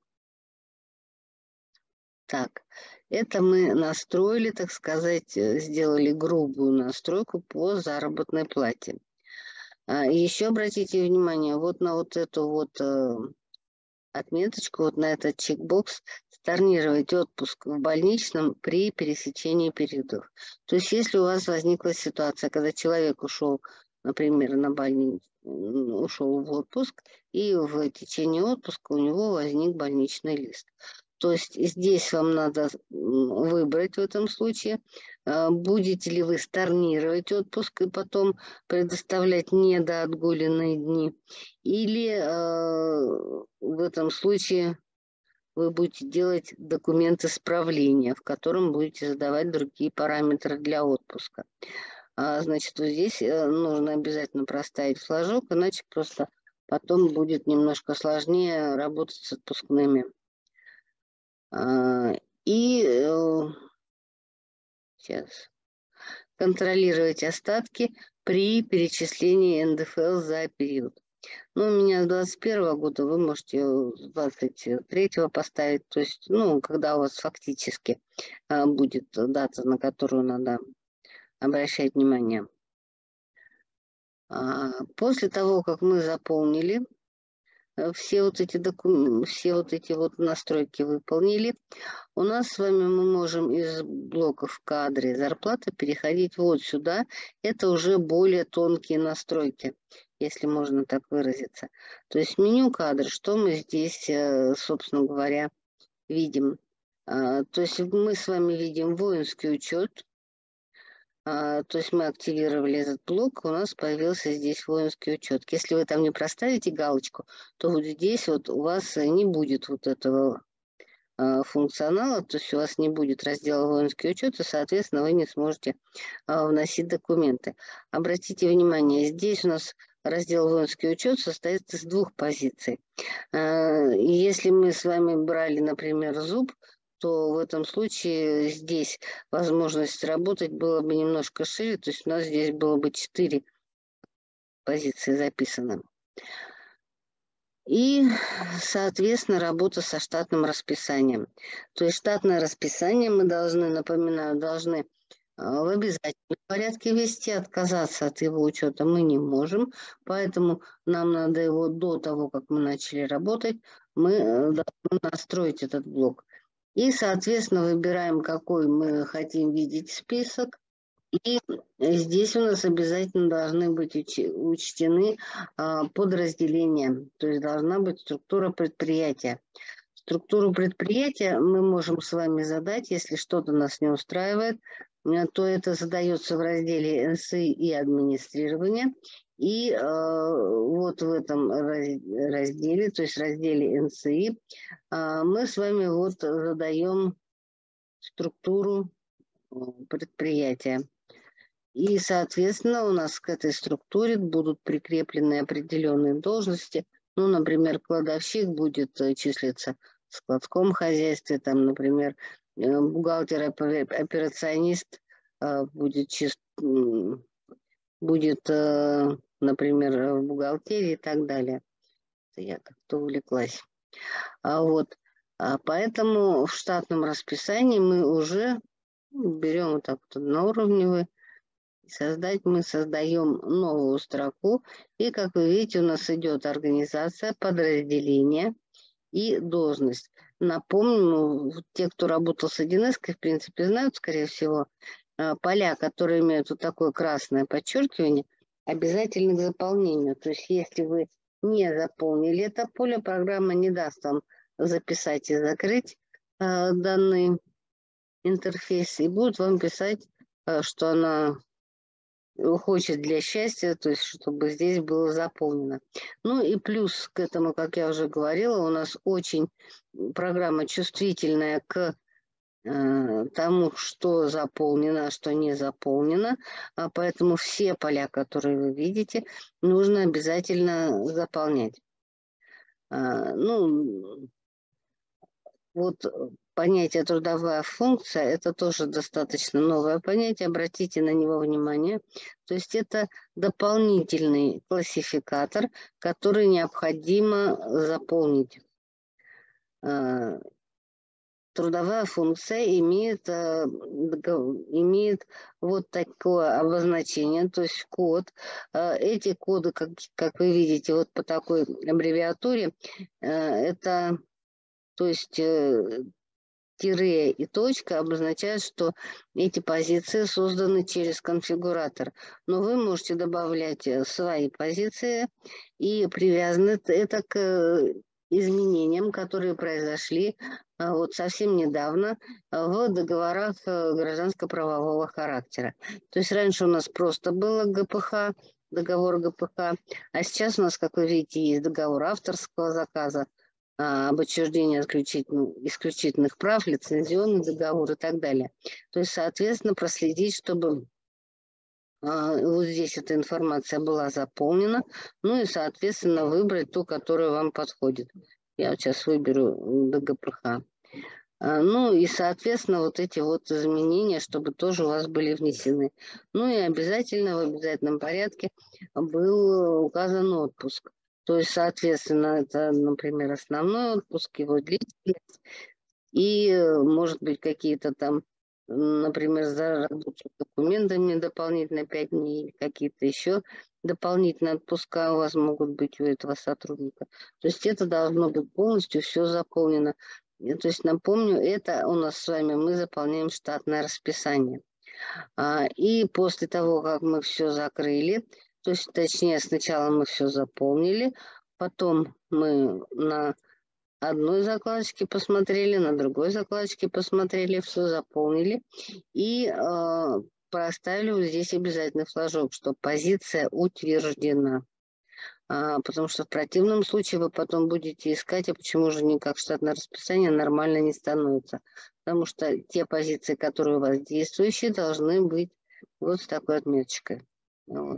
Speaker 1: Так, это мы настроили, так сказать, сделали грубую настройку по заработной плате. Еще обратите внимание вот на вот эту вот отметочку, вот на этот чекбокс «Stornировать отпуск в больничном при пересечении периодов». То есть если у вас возникла ситуация, когда человек ушел, например, ушел в отпуск, и в течение отпуска у него возник больничный лист, То есть здесь вам надо выбрать в этом случае, будете ли вы stornировать отпуск и потом предоставлять недоотгуленные дни, или в этом случае вы будете делать документ исправления, в котором будете задавать другие параметры для отпуска. Значит, вот здесь нужно обязательно проставить флажок, иначе просто потом будет немножко сложнее работать с отпускными. И сейчас контролировать остатки при перечислении НДФЛ за период. Ну, у меня с 2021 года, вы можете с 2023 поставить, то есть, ну, когда у вас фактически будет дата, на которую надо обращать внимание. После того, как мы заполнили все вот эти документы, все вот эти вот настройки выполнили, у нас с вами мы можем из блоков кадры зарплата переходить вот сюда. Это уже более тонкие настройки, если можно так выразиться. То есть меню кадры, что мы здесь, собственно говоря, видим. То есть мы с вами видим воинский учет. То есть мы активировали этот блок, у нас появился здесь воинский учет. Если вы там не проставите галочку, то вот здесь вот у вас не будет вот этого функционала, то есть у вас не будет раздела воинский учет, и, соответственно, вы не сможете вносить документы. Обратите внимание, здесь у нас раздел воинский учет состоит из двух позиций. Если мы с вами брали, например, зуб, то в этом случае здесь возможность работать было бы немножко шире, то есть у нас здесь было бы 4 позиции записано. И, соответственно, работа со штатным расписанием. То есть штатное расписание мы должны, напоминаю, должны в обязательном порядке вести, отказаться от его учета мы не можем, поэтому нам надо его до того, как мы начали работать, мы должны настроить этот блок. И, соответственно, выбираем, какой мы хотим видеть список. И здесь у нас обязательно должны быть учтены подразделения, то есть должна быть структура предприятия. Структуру предприятия мы можем с вами задать, если что-то нас не устраивает, то это задается в разделе НСИ и администрирование. И вот в этом разделе, то есть разделе НСИ, мы с вами вот задаем структуру предприятия. И, соответственно, у нас к этой структуре будут прикреплены определенные должности. Ну, например, кладовщик будет числиться в складском хозяйстве, там, например, бухгалтер-операционист будет, например, в бухгалтерии и так далее. Я как-то увлеклась. Поэтому в штатном расписании мы уже берем вот так вот одноуровневый. Мы создаем новую строку. И, как вы видите, у нас идет организация, подразделение и должность. Напомню, те, кто работал с 1С, в принципе, знают, скорее всего, поля, которые имеют вот такое красное подчеркивание, обязательны к заполнению. То есть, если вы не заполнили это поле, программа не даст вам записать и закрыть данный интерфейс и будет вам писать, что она хочет для счастья, то есть чтобы здесь было заполнено. Ну и плюс к этому, как я уже говорила, у нас очень программа чувствительная к тому, что заполнено, а что не заполнено. Поэтому все поля, которые вы видите, нужно обязательно заполнять. Ну, вот понятие трудовая функция, это тоже достаточно новое понятие, обратите на него внимание. То есть это дополнительный классификатор, который необходимо заполнить. Трудовая функция имеет вот такое обозначение, то есть код. Эти коды, как вы видите, вот по такой аббревиатуре, это, то есть тире и точка обозначают, что эти позиции созданы через конфигуратор. Но вы можете добавлять свои позиции и привязаны это к изменениям, которые произошли вот совсем недавно в договорах гражданско-правового характера. То есть раньше у нас просто было ГПХ, договор ГПХ, а сейчас у нас, как вы видите, есть договор авторского заказа, об учреждении исключительных прав, лицензионный договор и так далее. То есть, соответственно, проследить, чтобы вот здесь эта информация была заполнена, ну и, соответственно, выбрать ту, которая вам подходит. Я вот сейчас выберу ДГПХ. Ну и, соответственно, вот эти вот изменения, чтобы тоже у вас были внесены. Ну и обязательно, в обязательном порядке был указан отпуск. То есть, соответственно, это, например, основной отпуск, его длительность, и, может быть, какие-то там, например, за рабочими документами дополнительно 5 дней, или какие-то еще дополнительные отпуска у вас могут быть у этого сотрудника. То есть это должно быть полностью все заполнено. То есть, напомню, это у нас с вами мы заполняем штатное расписание. И после того, как мы все закрыли, то есть, точнее, сначала мы все заполнили, потом мы на одной закладочке посмотрели, на другой закладочке посмотрели, все заполнили и проставили вот здесь обязательный флажок, что позиция утверждена. Потому что в противном случае вы потом будете искать, а почему же никак штатное расписание нормально не становится. Потому что те позиции, которые у вас действующие, должны быть вот с такой отметочкой. Вот.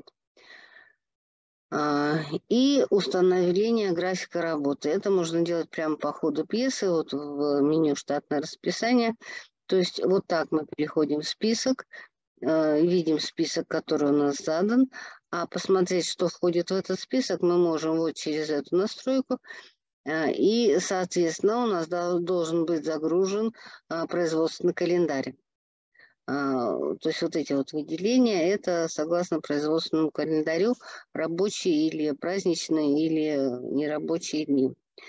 Speaker 1: И установление графика работы. Это можно делать прямо по ходу пьесы, вот в меню «Штатное расписание». То есть вот так мы переходим в список, видим список, который у нас задан, а посмотреть, что входит в этот список, мы можем вот через эту настройку. И, соответственно, у нас должен быть загружен производственный календарь. То есть вот эти вот выделения, это согласно производственному календарю рабочие или праздничные, или нерабочие дни.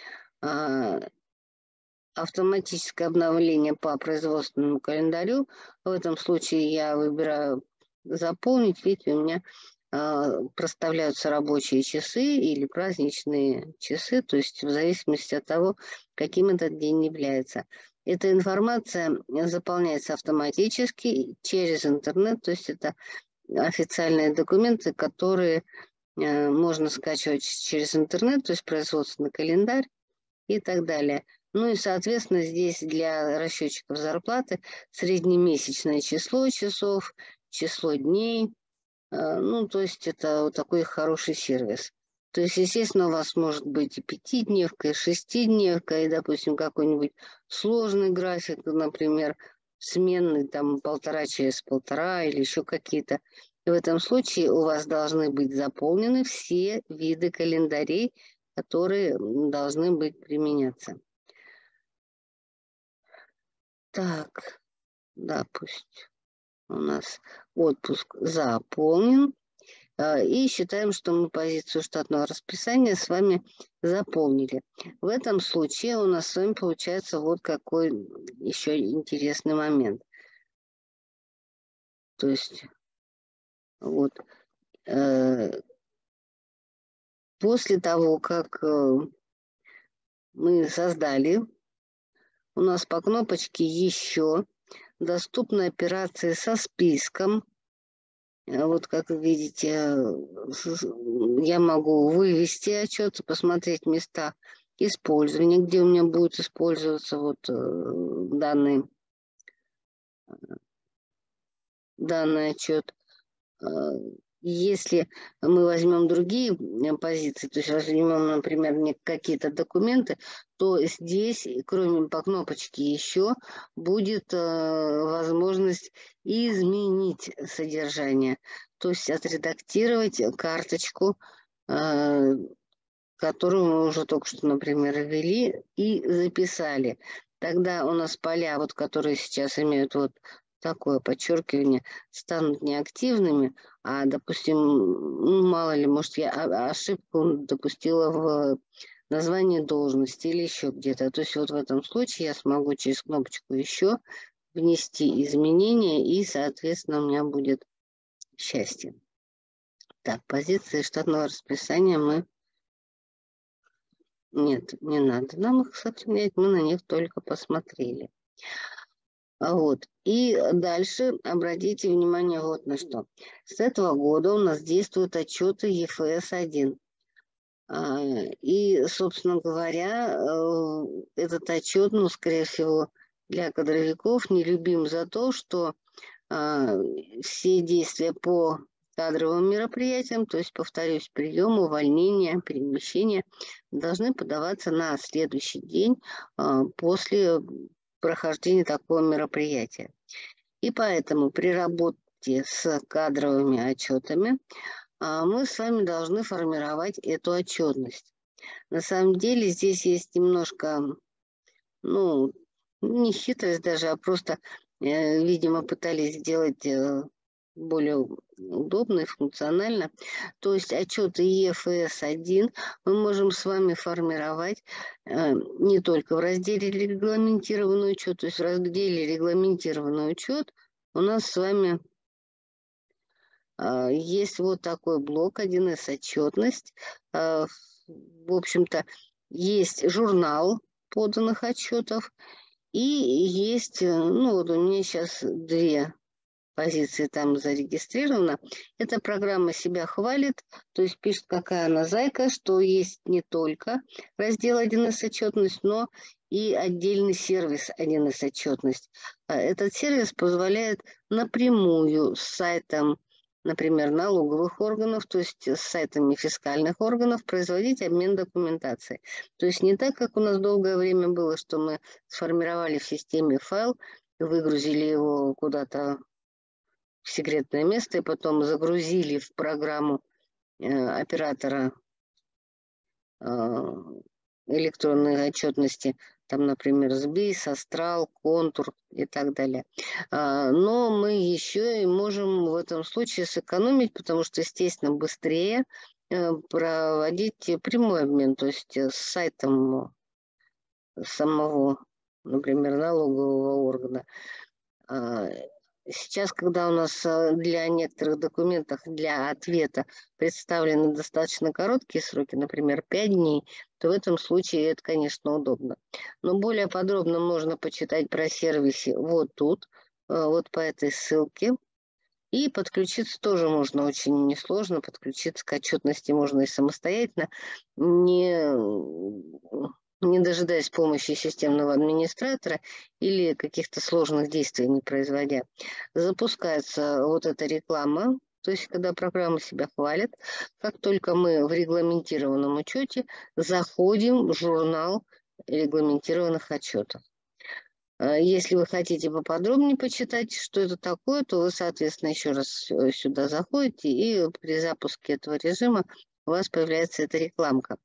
Speaker 1: Автоматическое обновление по производственному календарю. В этом случае я выбираю заполнить. Видите, у меня проставляются рабочие часы или праздничные часы, то есть в зависимости от того, каким этот день является. Эта информация заполняется автоматически через интернет, то есть это официальные документы, которые можно скачивать через интернет, то есть производственный календарь и так далее. Ну и, соответственно, здесь для расчетчиков зарплаты среднемесячное число часов, число дней. Ну, то есть это вот такой хороший сервис. То есть, естественно, у вас может быть и пятидневка, и шестидневка, и, допустим, какой-нибудь сложный график, например, сменный, там, 1,5 через 1,5 или еще какие-то. И в этом случае у вас должны быть заполнены все виды календарей, которые должны быть применяться. Так, да, пусть у нас отпуск заполнен. И считаем, что мы позицию штатного расписания с вами заполнили. В этом случае у нас с вами получается вот какой еще интересный момент. То есть вот после того, как мы создали, у нас по кнопочке «Еще» доступны операции со списком. Вот как вы видите, я могу вывести отчет, посмотреть места использования, где у меня будет использоваться вот данный отчет. Если мы возьмем другие позиции, то есть возьмем, например, какие-то документы, то здесь, кроме по кнопочке «Еще», будет возможность изменить содержание, то есть отредактировать карточку, которую мы уже только что, например, ввели и записали. Тогда у нас поля, вот, которые сейчас имеют вот такое подчеркивание, станут неактивными, а, допустим, ну, мало ли, может, я ошибку допустила в названии должности или еще где-то. То есть вот в этом случае я смогу через кнопочку «Еще» внести изменения, и, соответственно, у меня будет счастье. Так, позиции штатного расписания мы Нет, не надо нам их сохранять, мы на них только посмотрели. Вот. И дальше обратите внимание вот на что. С этого года у нас действуют отчеты ЕФС-1. И, собственно говоря, этот отчет, ну, скорее всего, для кадровиков нелюбим за то, что все действия по кадровым мероприятиям, то есть, повторюсь, прием, увольнение, перемещение, должны подаваться на следующий день после прохождения такого мероприятия. И поэтому при работе с кадровыми отчетами мы с вами должны формировать эту отчетность. На самом деле здесь есть немножко, ну, не хитрость даже, а просто, видимо, пытались сделать более удобно и функционально. То есть отчеты ЕФС-1 мы можем с вами формировать не только в разделе регламентированный учет, то есть в разделе регламентированный учет у нас с вами есть вот такой блок 1С отчетность. В общем-то, есть журнал поданных отчетов и есть, ну вот у меня сейчас две позиции там зарегистрировано. Эта программа себя хвалит, то есть пишет, какая она зайка, что есть не только раздел 1С отчетность, но и отдельный сервис 1С отчетность. Этот сервис позволяет напрямую с сайтом, например, налоговых органов, то есть с сайтами фискальных органов, производить обмен документацией. То есть не так, как у нас долгое время было, что мы сформировали в системе файл, выгрузили его куда-то в секретное место и потом загрузили в программу оператора электронной отчетности, там, например, СБИС, Астрал, Контур и так далее. Но мы еще и можем в этом случае сэкономить, потому что, естественно, быстрее проводить прямой обмен, то есть с сайтом самого, например, налогового органа. Сейчас, когда у нас для некоторых документов для ответа представлены достаточно короткие сроки, например, 5 дней, то в этом случае это, конечно, удобно. Но более подробно можно почитать про сервисы вот тут, вот по этой ссылке. И подключиться тоже можно очень несложно. Подключиться к отчетности можно и самостоятельно, не дожидаясь помощи системного администратора или каких-то сложных действий не производя. Запускается вот эта реклама, то есть когда программа себя хвалит. Как только мы в регламентированном учете заходим в журнал регламентированных отчетов. Если вы хотите поподробнее почитать, что это такое, то вы, соответственно, еще раз сюда заходите, и при запуске этого режима у вас появляется эта рекламка.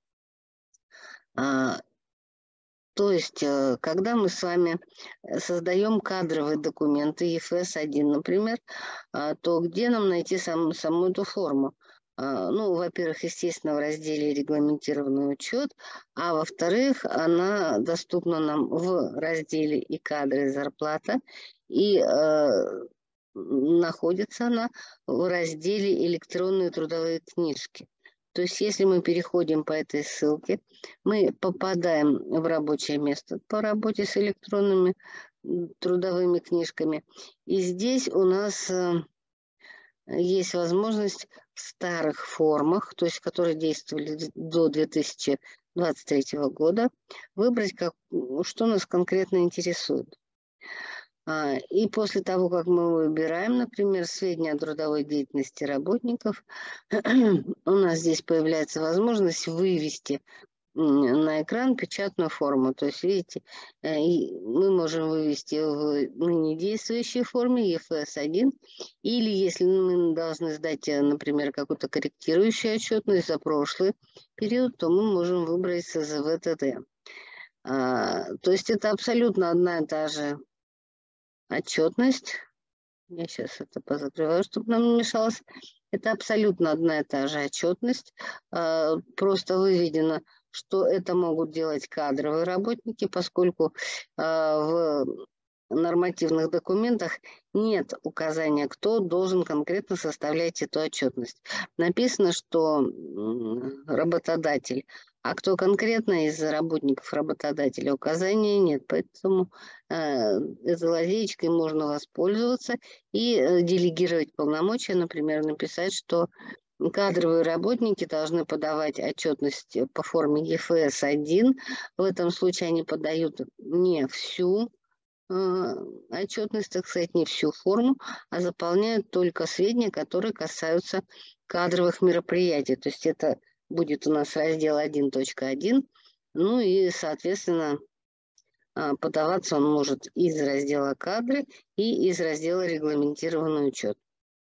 Speaker 1: То есть, когда мы с вами создаем кадровые документы, ЕФС-1, например, то где нам найти саму эту форму? Ну, во-первых, естественно, в разделе «Регламентированный учет», а во-вторых, она доступна нам в разделе «И кадры, и зарплата», и находится она в разделе «Электронные трудовые книжки». То есть, если мы переходим по этой ссылке, мы попадаем в рабочее место по работе с электронными трудовыми книжками. И здесь у нас есть возможность в старых формах, то есть которые действовали до 2023 года, выбрать, что нас конкретно интересует. И после того, как мы выбираем, например, сведения о трудовой деятельности работников, у нас здесь появляется возможность вывести на экран печатную форму. То есть, видите, мы можем вывести в ныне действующей форме ЕФС-1, или если мы должны сдать, например, какую-то корректирующую отчетность за прошлый период, то мы можем выбрать СЗВ-ТТ. То есть это абсолютно одна и та же отчетность. Я сейчас это позакрываю, чтобы нам не мешалось. Это абсолютно одна и та же отчетность. Просто выведено, что это могут делать кадровые работники, поскольку в нормативных документах нет указания, кто должен конкретно составлять эту отчетность. Написано, что работодатель А кто конкретно из работников работодателя, указания нет. Поэтому этой лазеечкой можно воспользоваться и делегировать полномочия, например, написать, что кадровые работники должны подавать отчетность по форме ЕФС-1. В этом случае они подают не всю отчетность, так сказать, не всю форму, а заполняют только сведения, которые касаются кадровых мероприятий. То есть это будет у нас раздел 1.1. Ну и, соответственно, подаваться он может из раздела «Кадры» и из раздела «Регламентированный учет».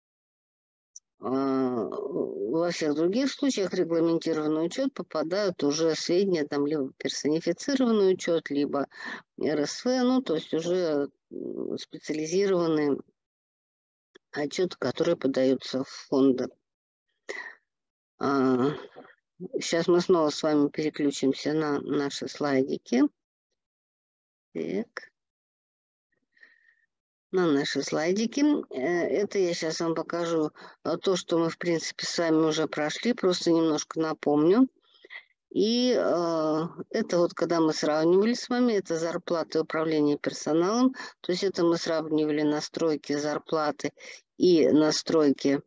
Speaker 1: Во всех других случаях регламентированный учет попадают уже сведения, там, либо персонифицированный учет, либо РСФ, ну, то есть уже специализированные отчеты, которые подаются в фонды. Сейчас мы снова с вами переключимся на наши слайдики. Так. На наши слайдики. Это я сейчас вам покажу то, что мы, в принципе, с вами уже прошли. Просто немножко напомню. И это вот когда мы сравнивали с вами, это зарплаты управления персоналом. То есть это мы сравнивали настройки зарплаты и настройки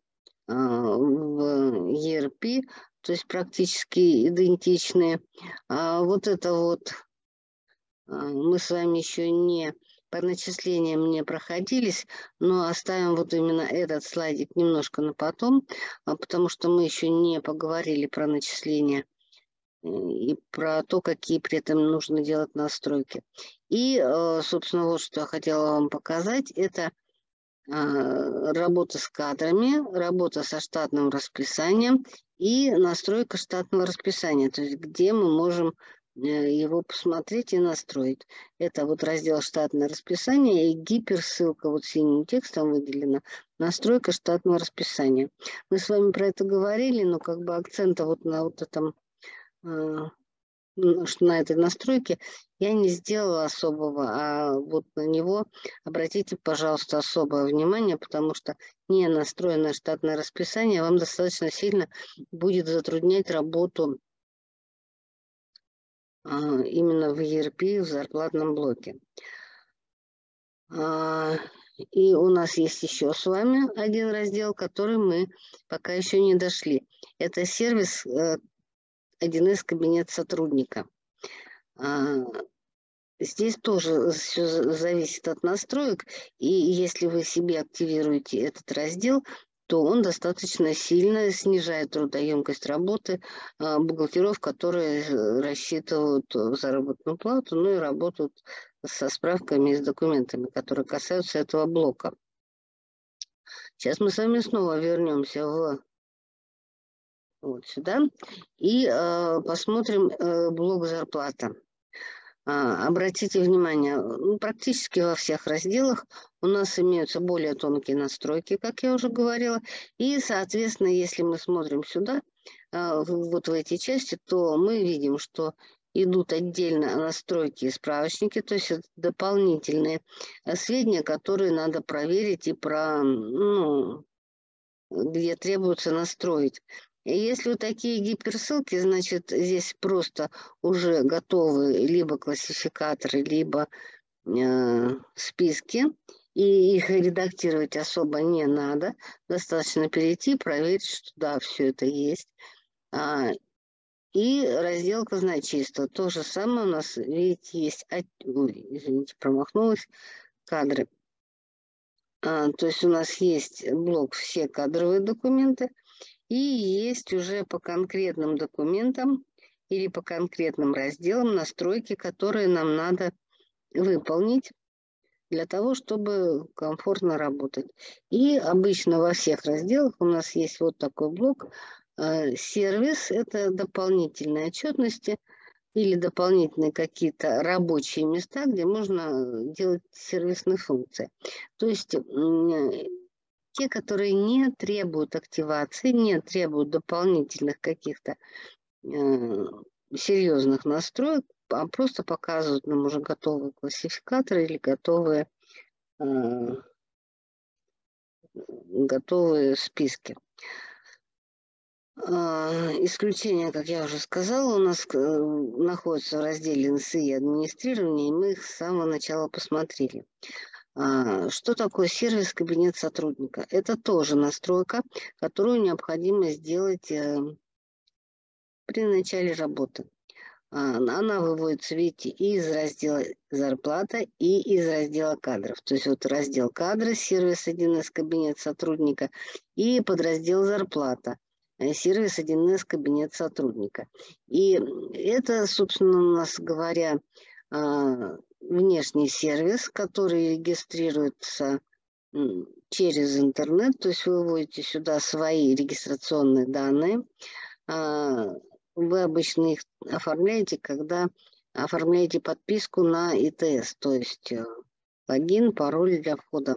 Speaker 1: в ERP. То есть практически идентичные. Вот это вот мы с вами еще не по начислениям не проходились, но оставим вот именно этот слайдик немножко на потом, потому что мы еще не поговорили про начисления и про то, какие при этом нужно делать настройки. И, собственно, вот что я хотела вам показать, это работа с кадрами, работа со штатным расписанием и настройка штатного расписания, то есть где мы можем его посмотреть и настроить. Это вот раздел «Штатное расписание» и гиперссылка, вот синим текстом выделена, настройка штатного расписания. Мы с вами про это говорили, но как бы акцента вот на вот этом, что на этой настройке я не сделала особого, а вот на него обратите, пожалуйста, особое внимание, потому что не настроенное штатное расписание вам достаточно сильно будет затруднять работу именно в ERP, в зарплатном блоке. И у нас есть еще с вами один раздел, который мы пока еще не дошли. Это сервис 1С кабинет сотрудника. Здесь тоже все зависит от настроек, и если вы себе активируете этот раздел, то он достаточно сильно снижает трудоемкость работы бухгалтеров, которые рассчитывают заработную плату, ну и работают со справками и с документами, которые касаются этого блока. Сейчас мы с вами снова вернемся вот сюда и посмотрим блок зарплата. Обратите внимание, практически во всех разделах у нас имеются более тонкие настройки, как я уже говорила. И, соответственно, если мы смотрим сюда, вот в эти части, то мы видим, что идут отдельно настройки и справочники, то есть это дополнительные сведения, которые надо проверить и где требуется настроить. И если вот такие гиперссылки, значит, здесь просто уже готовы либо классификаторы, либо списки, и их редактировать особо не надо. Достаточно перейти, проверить, что да, все это есть. И раздел казначейства. То же самое у нас, видите, есть... Ой, извините, промахнулась. Кадры. То есть у нас есть блок «Все кадровые документы», и есть уже по конкретным документам или по конкретным разделам настройки, которые нам надо выполнить для того, чтобы комфортно работать. И обычно во всех разделах у нас есть вот такой блок. Сервис – это дополнительные отчетности или дополнительные какие-то рабочие места, где можно делать сервисные функции. То есть те, которые не требуют активации, не требуют дополнительных каких-то серьезных настроек, а просто показывают нам уже готовые классификаторы или готовые списки. Исключения, как я уже сказала, у нас находятся в разделе НСИ и администрирование, и мы их с самого начала посмотрели. Что такое сервис кабинет сотрудника? Это тоже настройка, которую необходимо сделать при начале работы. Она выводится, видите, и из раздела зарплата, и из раздела кадров. То есть вот раздел кадры, сервис 1С кабинет сотрудника, и подраздел зарплата, сервис 1С кабинет сотрудника. И это, собственно, у нас говоря, внешний сервис, который регистрируется через интернет, то есть вы вводите сюда свои регистрационные данные. Вы обычно их оформляете, когда оформляете подписку на ИТС, то есть логин, пароль для входа.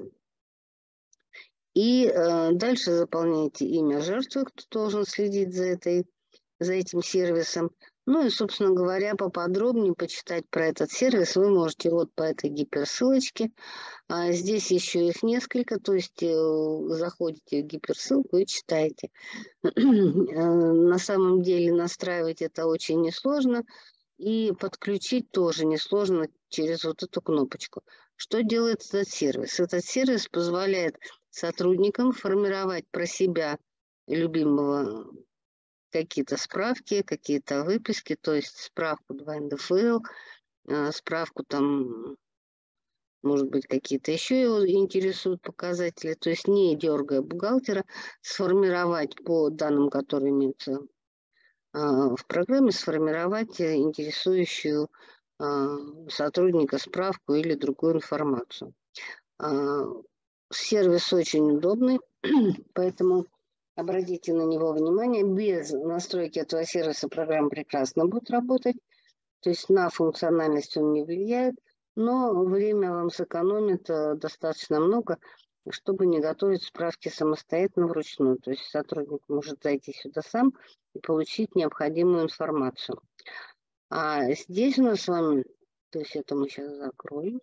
Speaker 1: И дальше заполняете имя жертвы, кто должен следить за этим сервисом. Ну и, собственно говоря, поподробнее почитать про этот сервис вы можете вот по этой гиперссылочке. Здесь еще их несколько, то есть заходите в гиперссылку и читаете. На самом деле настраивать это очень несложно. И подключить тоже несложно через вот эту кнопочку. Что делает этот сервис? Этот сервис позволяет сотрудникам формировать про себя любимого какие-то справки, какие-то выписки, то есть справку 2 НДФЛ, справку там, может быть, какие-то еще его интересуют показатели, то есть не дергая бухгалтера, сформировать по данным, которые имеются в программе, сформировать интересующую сотрудника справку или другую информацию. Сервис очень удобный, поэтому обратите на него внимание. Без настройки этого сервиса программа прекрасно будет работать, то есть на функциональность он не влияет, но время вам сэкономит достаточно много, чтобы не готовить справки самостоятельно вручную. То есть сотрудник может зайти сюда сам и получить необходимую информацию. А здесь у нас с вами, то есть это мы сейчас закроем,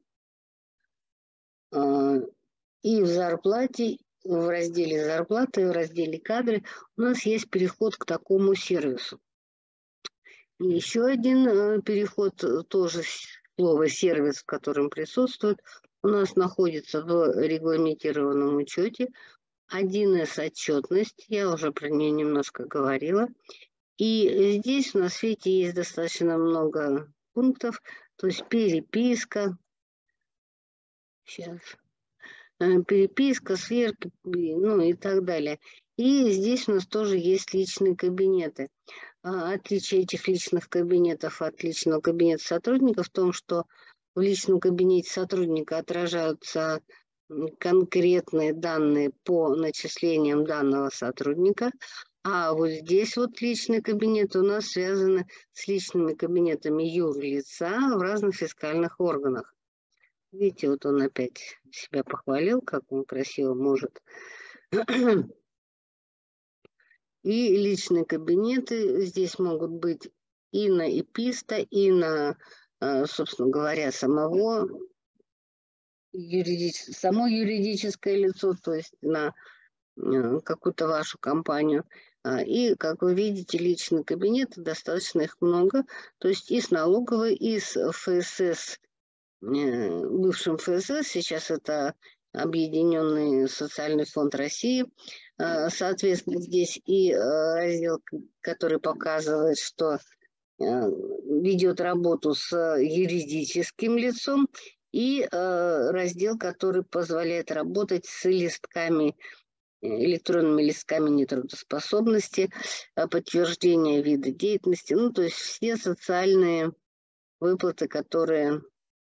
Speaker 1: и в зарплате, в разделе зарплаты, в разделе кадры у нас есть переход к такому сервису. И еще один переход, тоже слово «сервис», в котором присутствует, у нас находится в регламентированном учете. 1С отчетность, я уже про нее немножко говорила. И здесь у нас, видите, есть достаточно много пунктов, то есть переписка, сейчас, переписка, сверки, ну и так далее. И здесь у нас тоже есть личные кабинеты. Отличие этих личных кабинетов от личного кабинета сотрудника в том, что в личном кабинете сотрудника отражаются конкретные данные по начислениям данного сотрудника, а вот здесь вот личный кабинет у нас связаны с личными кабинетами юрлица в разных фискальных органах. Видите, вот он опять себя похвалил, как он красиво может. И личные кабинеты здесь могут быть и на ИПИСТа, и на, собственно говоря, само юридическое лицо, то есть на какую-то вашу компанию. И, как вы видите, личные кабинеты, достаточно их много, то есть и с налоговой, и с ФСС, бывшим ФСС, сейчас это Объединенный социальный фонд России. Соответственно, здесь и раздел, который показывает, что ведет работу с юридическим лицом, и раздел, который позволяет работать с листками, электронными листками нетрудоспособности, подтверждение вида деятельности, ну, то есть все социальные выплаты, которые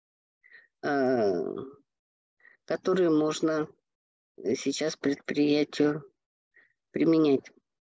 Speaker 1: можно сейчас предприятию применять.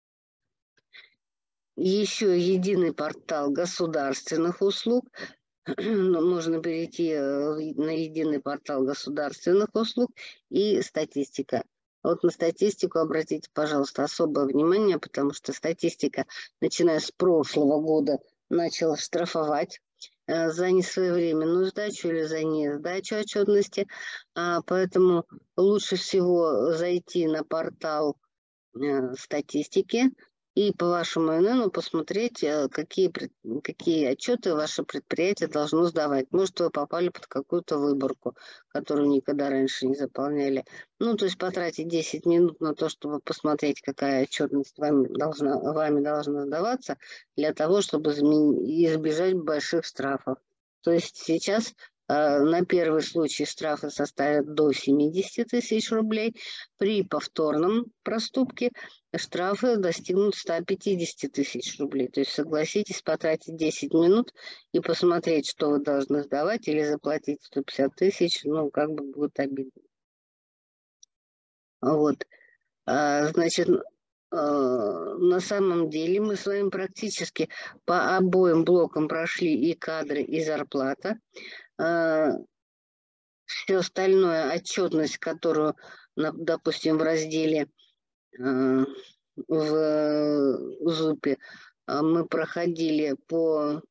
Speaker 1: Еще единый портал государственных услуг. Можно перейти на единый портал государственных услуг и статистика. Вот на статистику обратите, пожалуйста, особое внимание, потому что статистика, начиная с прошлого года, начала штрафовать за несвоевременную сдачу или за несдачу отчетности. Поэтому лучше всего зайти на портал статистики, и по вашему ИНН посмотреть, какие отчеты ваше предприятие должно сдавать. Может, вы попали под какую-то выборку, которую никогда раньше не заполняли. Ну, то есть потратить 10 минут на то, чтобы посмотреть, какая отчетность вами должна сдаваться, для того, чтобы избежать больших штрафов. То есть сейчас на первый случай штрафы составят до 70 тысяч рублей. При повторном проступке штрафы достигнут 150 тысяч рублей. То есть согласитесь потратить 10 минут и посмотреть, что вы должны сдавать, или заплатить 150 тысяч, ну, как бы будет обидно. Вот. Значит, на самом деле мы с вами практически по обоим блокам прошли и кадры, и зарплата. Все остальное, отчетность, которую, допустим, в разделе в ЗУПе мы проходили по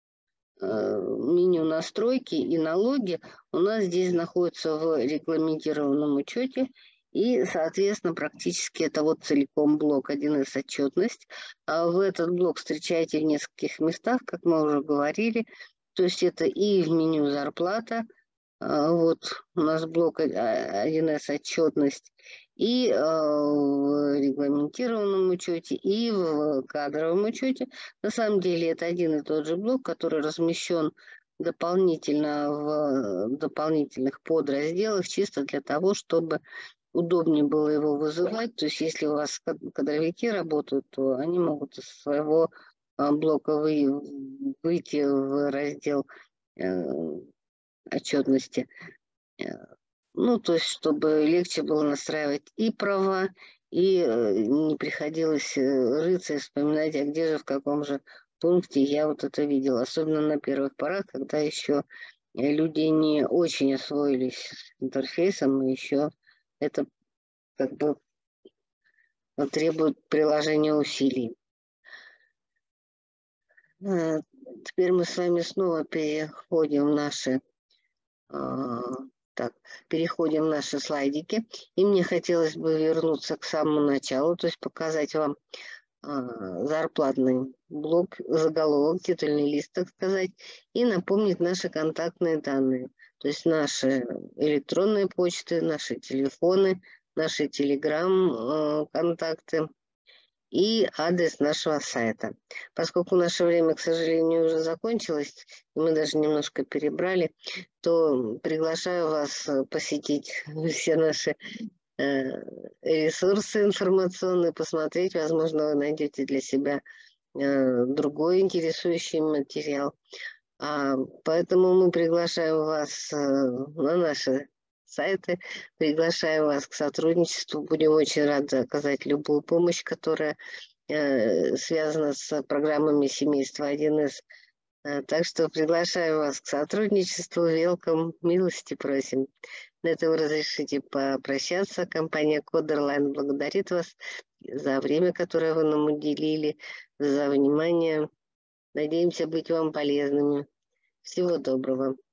Speaker 1: меню настройки и налоги, у нас здесь находится в регламентированном учете, и, соответственно, практически это вот целиком блок 1С отчетность. А в этот блок встречаете в нескольких местах, как мы уже говорили, то есть это и в меню зарплата, вот у нас блок 1С отчетность, и в регламентированном учете, и в кадровом учете. На самом деле это один и тот же блок, который размещен дополнительно в дополнительных подразделах, чисто для того, чтобы удобнее было его вызывать. То есть если у вас кадровики работают, то они могут из своего блока выйти в раздел отчетности. Ну, то есть, чтобы легче было настраивать и права, и не приходилось рыться и вспоминать, а где же, в каком же пункте я вот это видела. Особенно на первых порах, когда еще люди не очень освоились с интерфейсом, и еще это как бы требует приложения усилий. Теперь мы с вами снова переходим в наши переходим в наши слайдики. И мне хотелось бы вернуться к самому началу, то есть показать вам зарплатный блок, заголовок, титульный лист, так сказать, и напомнить наши контактные данные. То есть наши электронные почты, наши телефоны, наши телеграм-контакты и адрес нашего сайта. Поскольку наше время, к сожалению, уже закончилось, мы даже немножко перебрали, то приглашаю вас посетить все наши ресурсы информационные, посмотреть. Возможно, вы найдете для себя другой интересующий материал. Поэтому мы приглашаем вас на наши сайты, приглашаем вас к сотрудничеству. Будем очень рады оказать любую помощь, которая связана с программами семейства 1С. Так что приглашаем вас к сотрудничеству. Welcome, милости просим. На этом разрешите попрощаться. Компания Coderline благодарит вас за время, которое вы нам уделили, за внимание. Надеемся быть вам полезными. Всего доброго.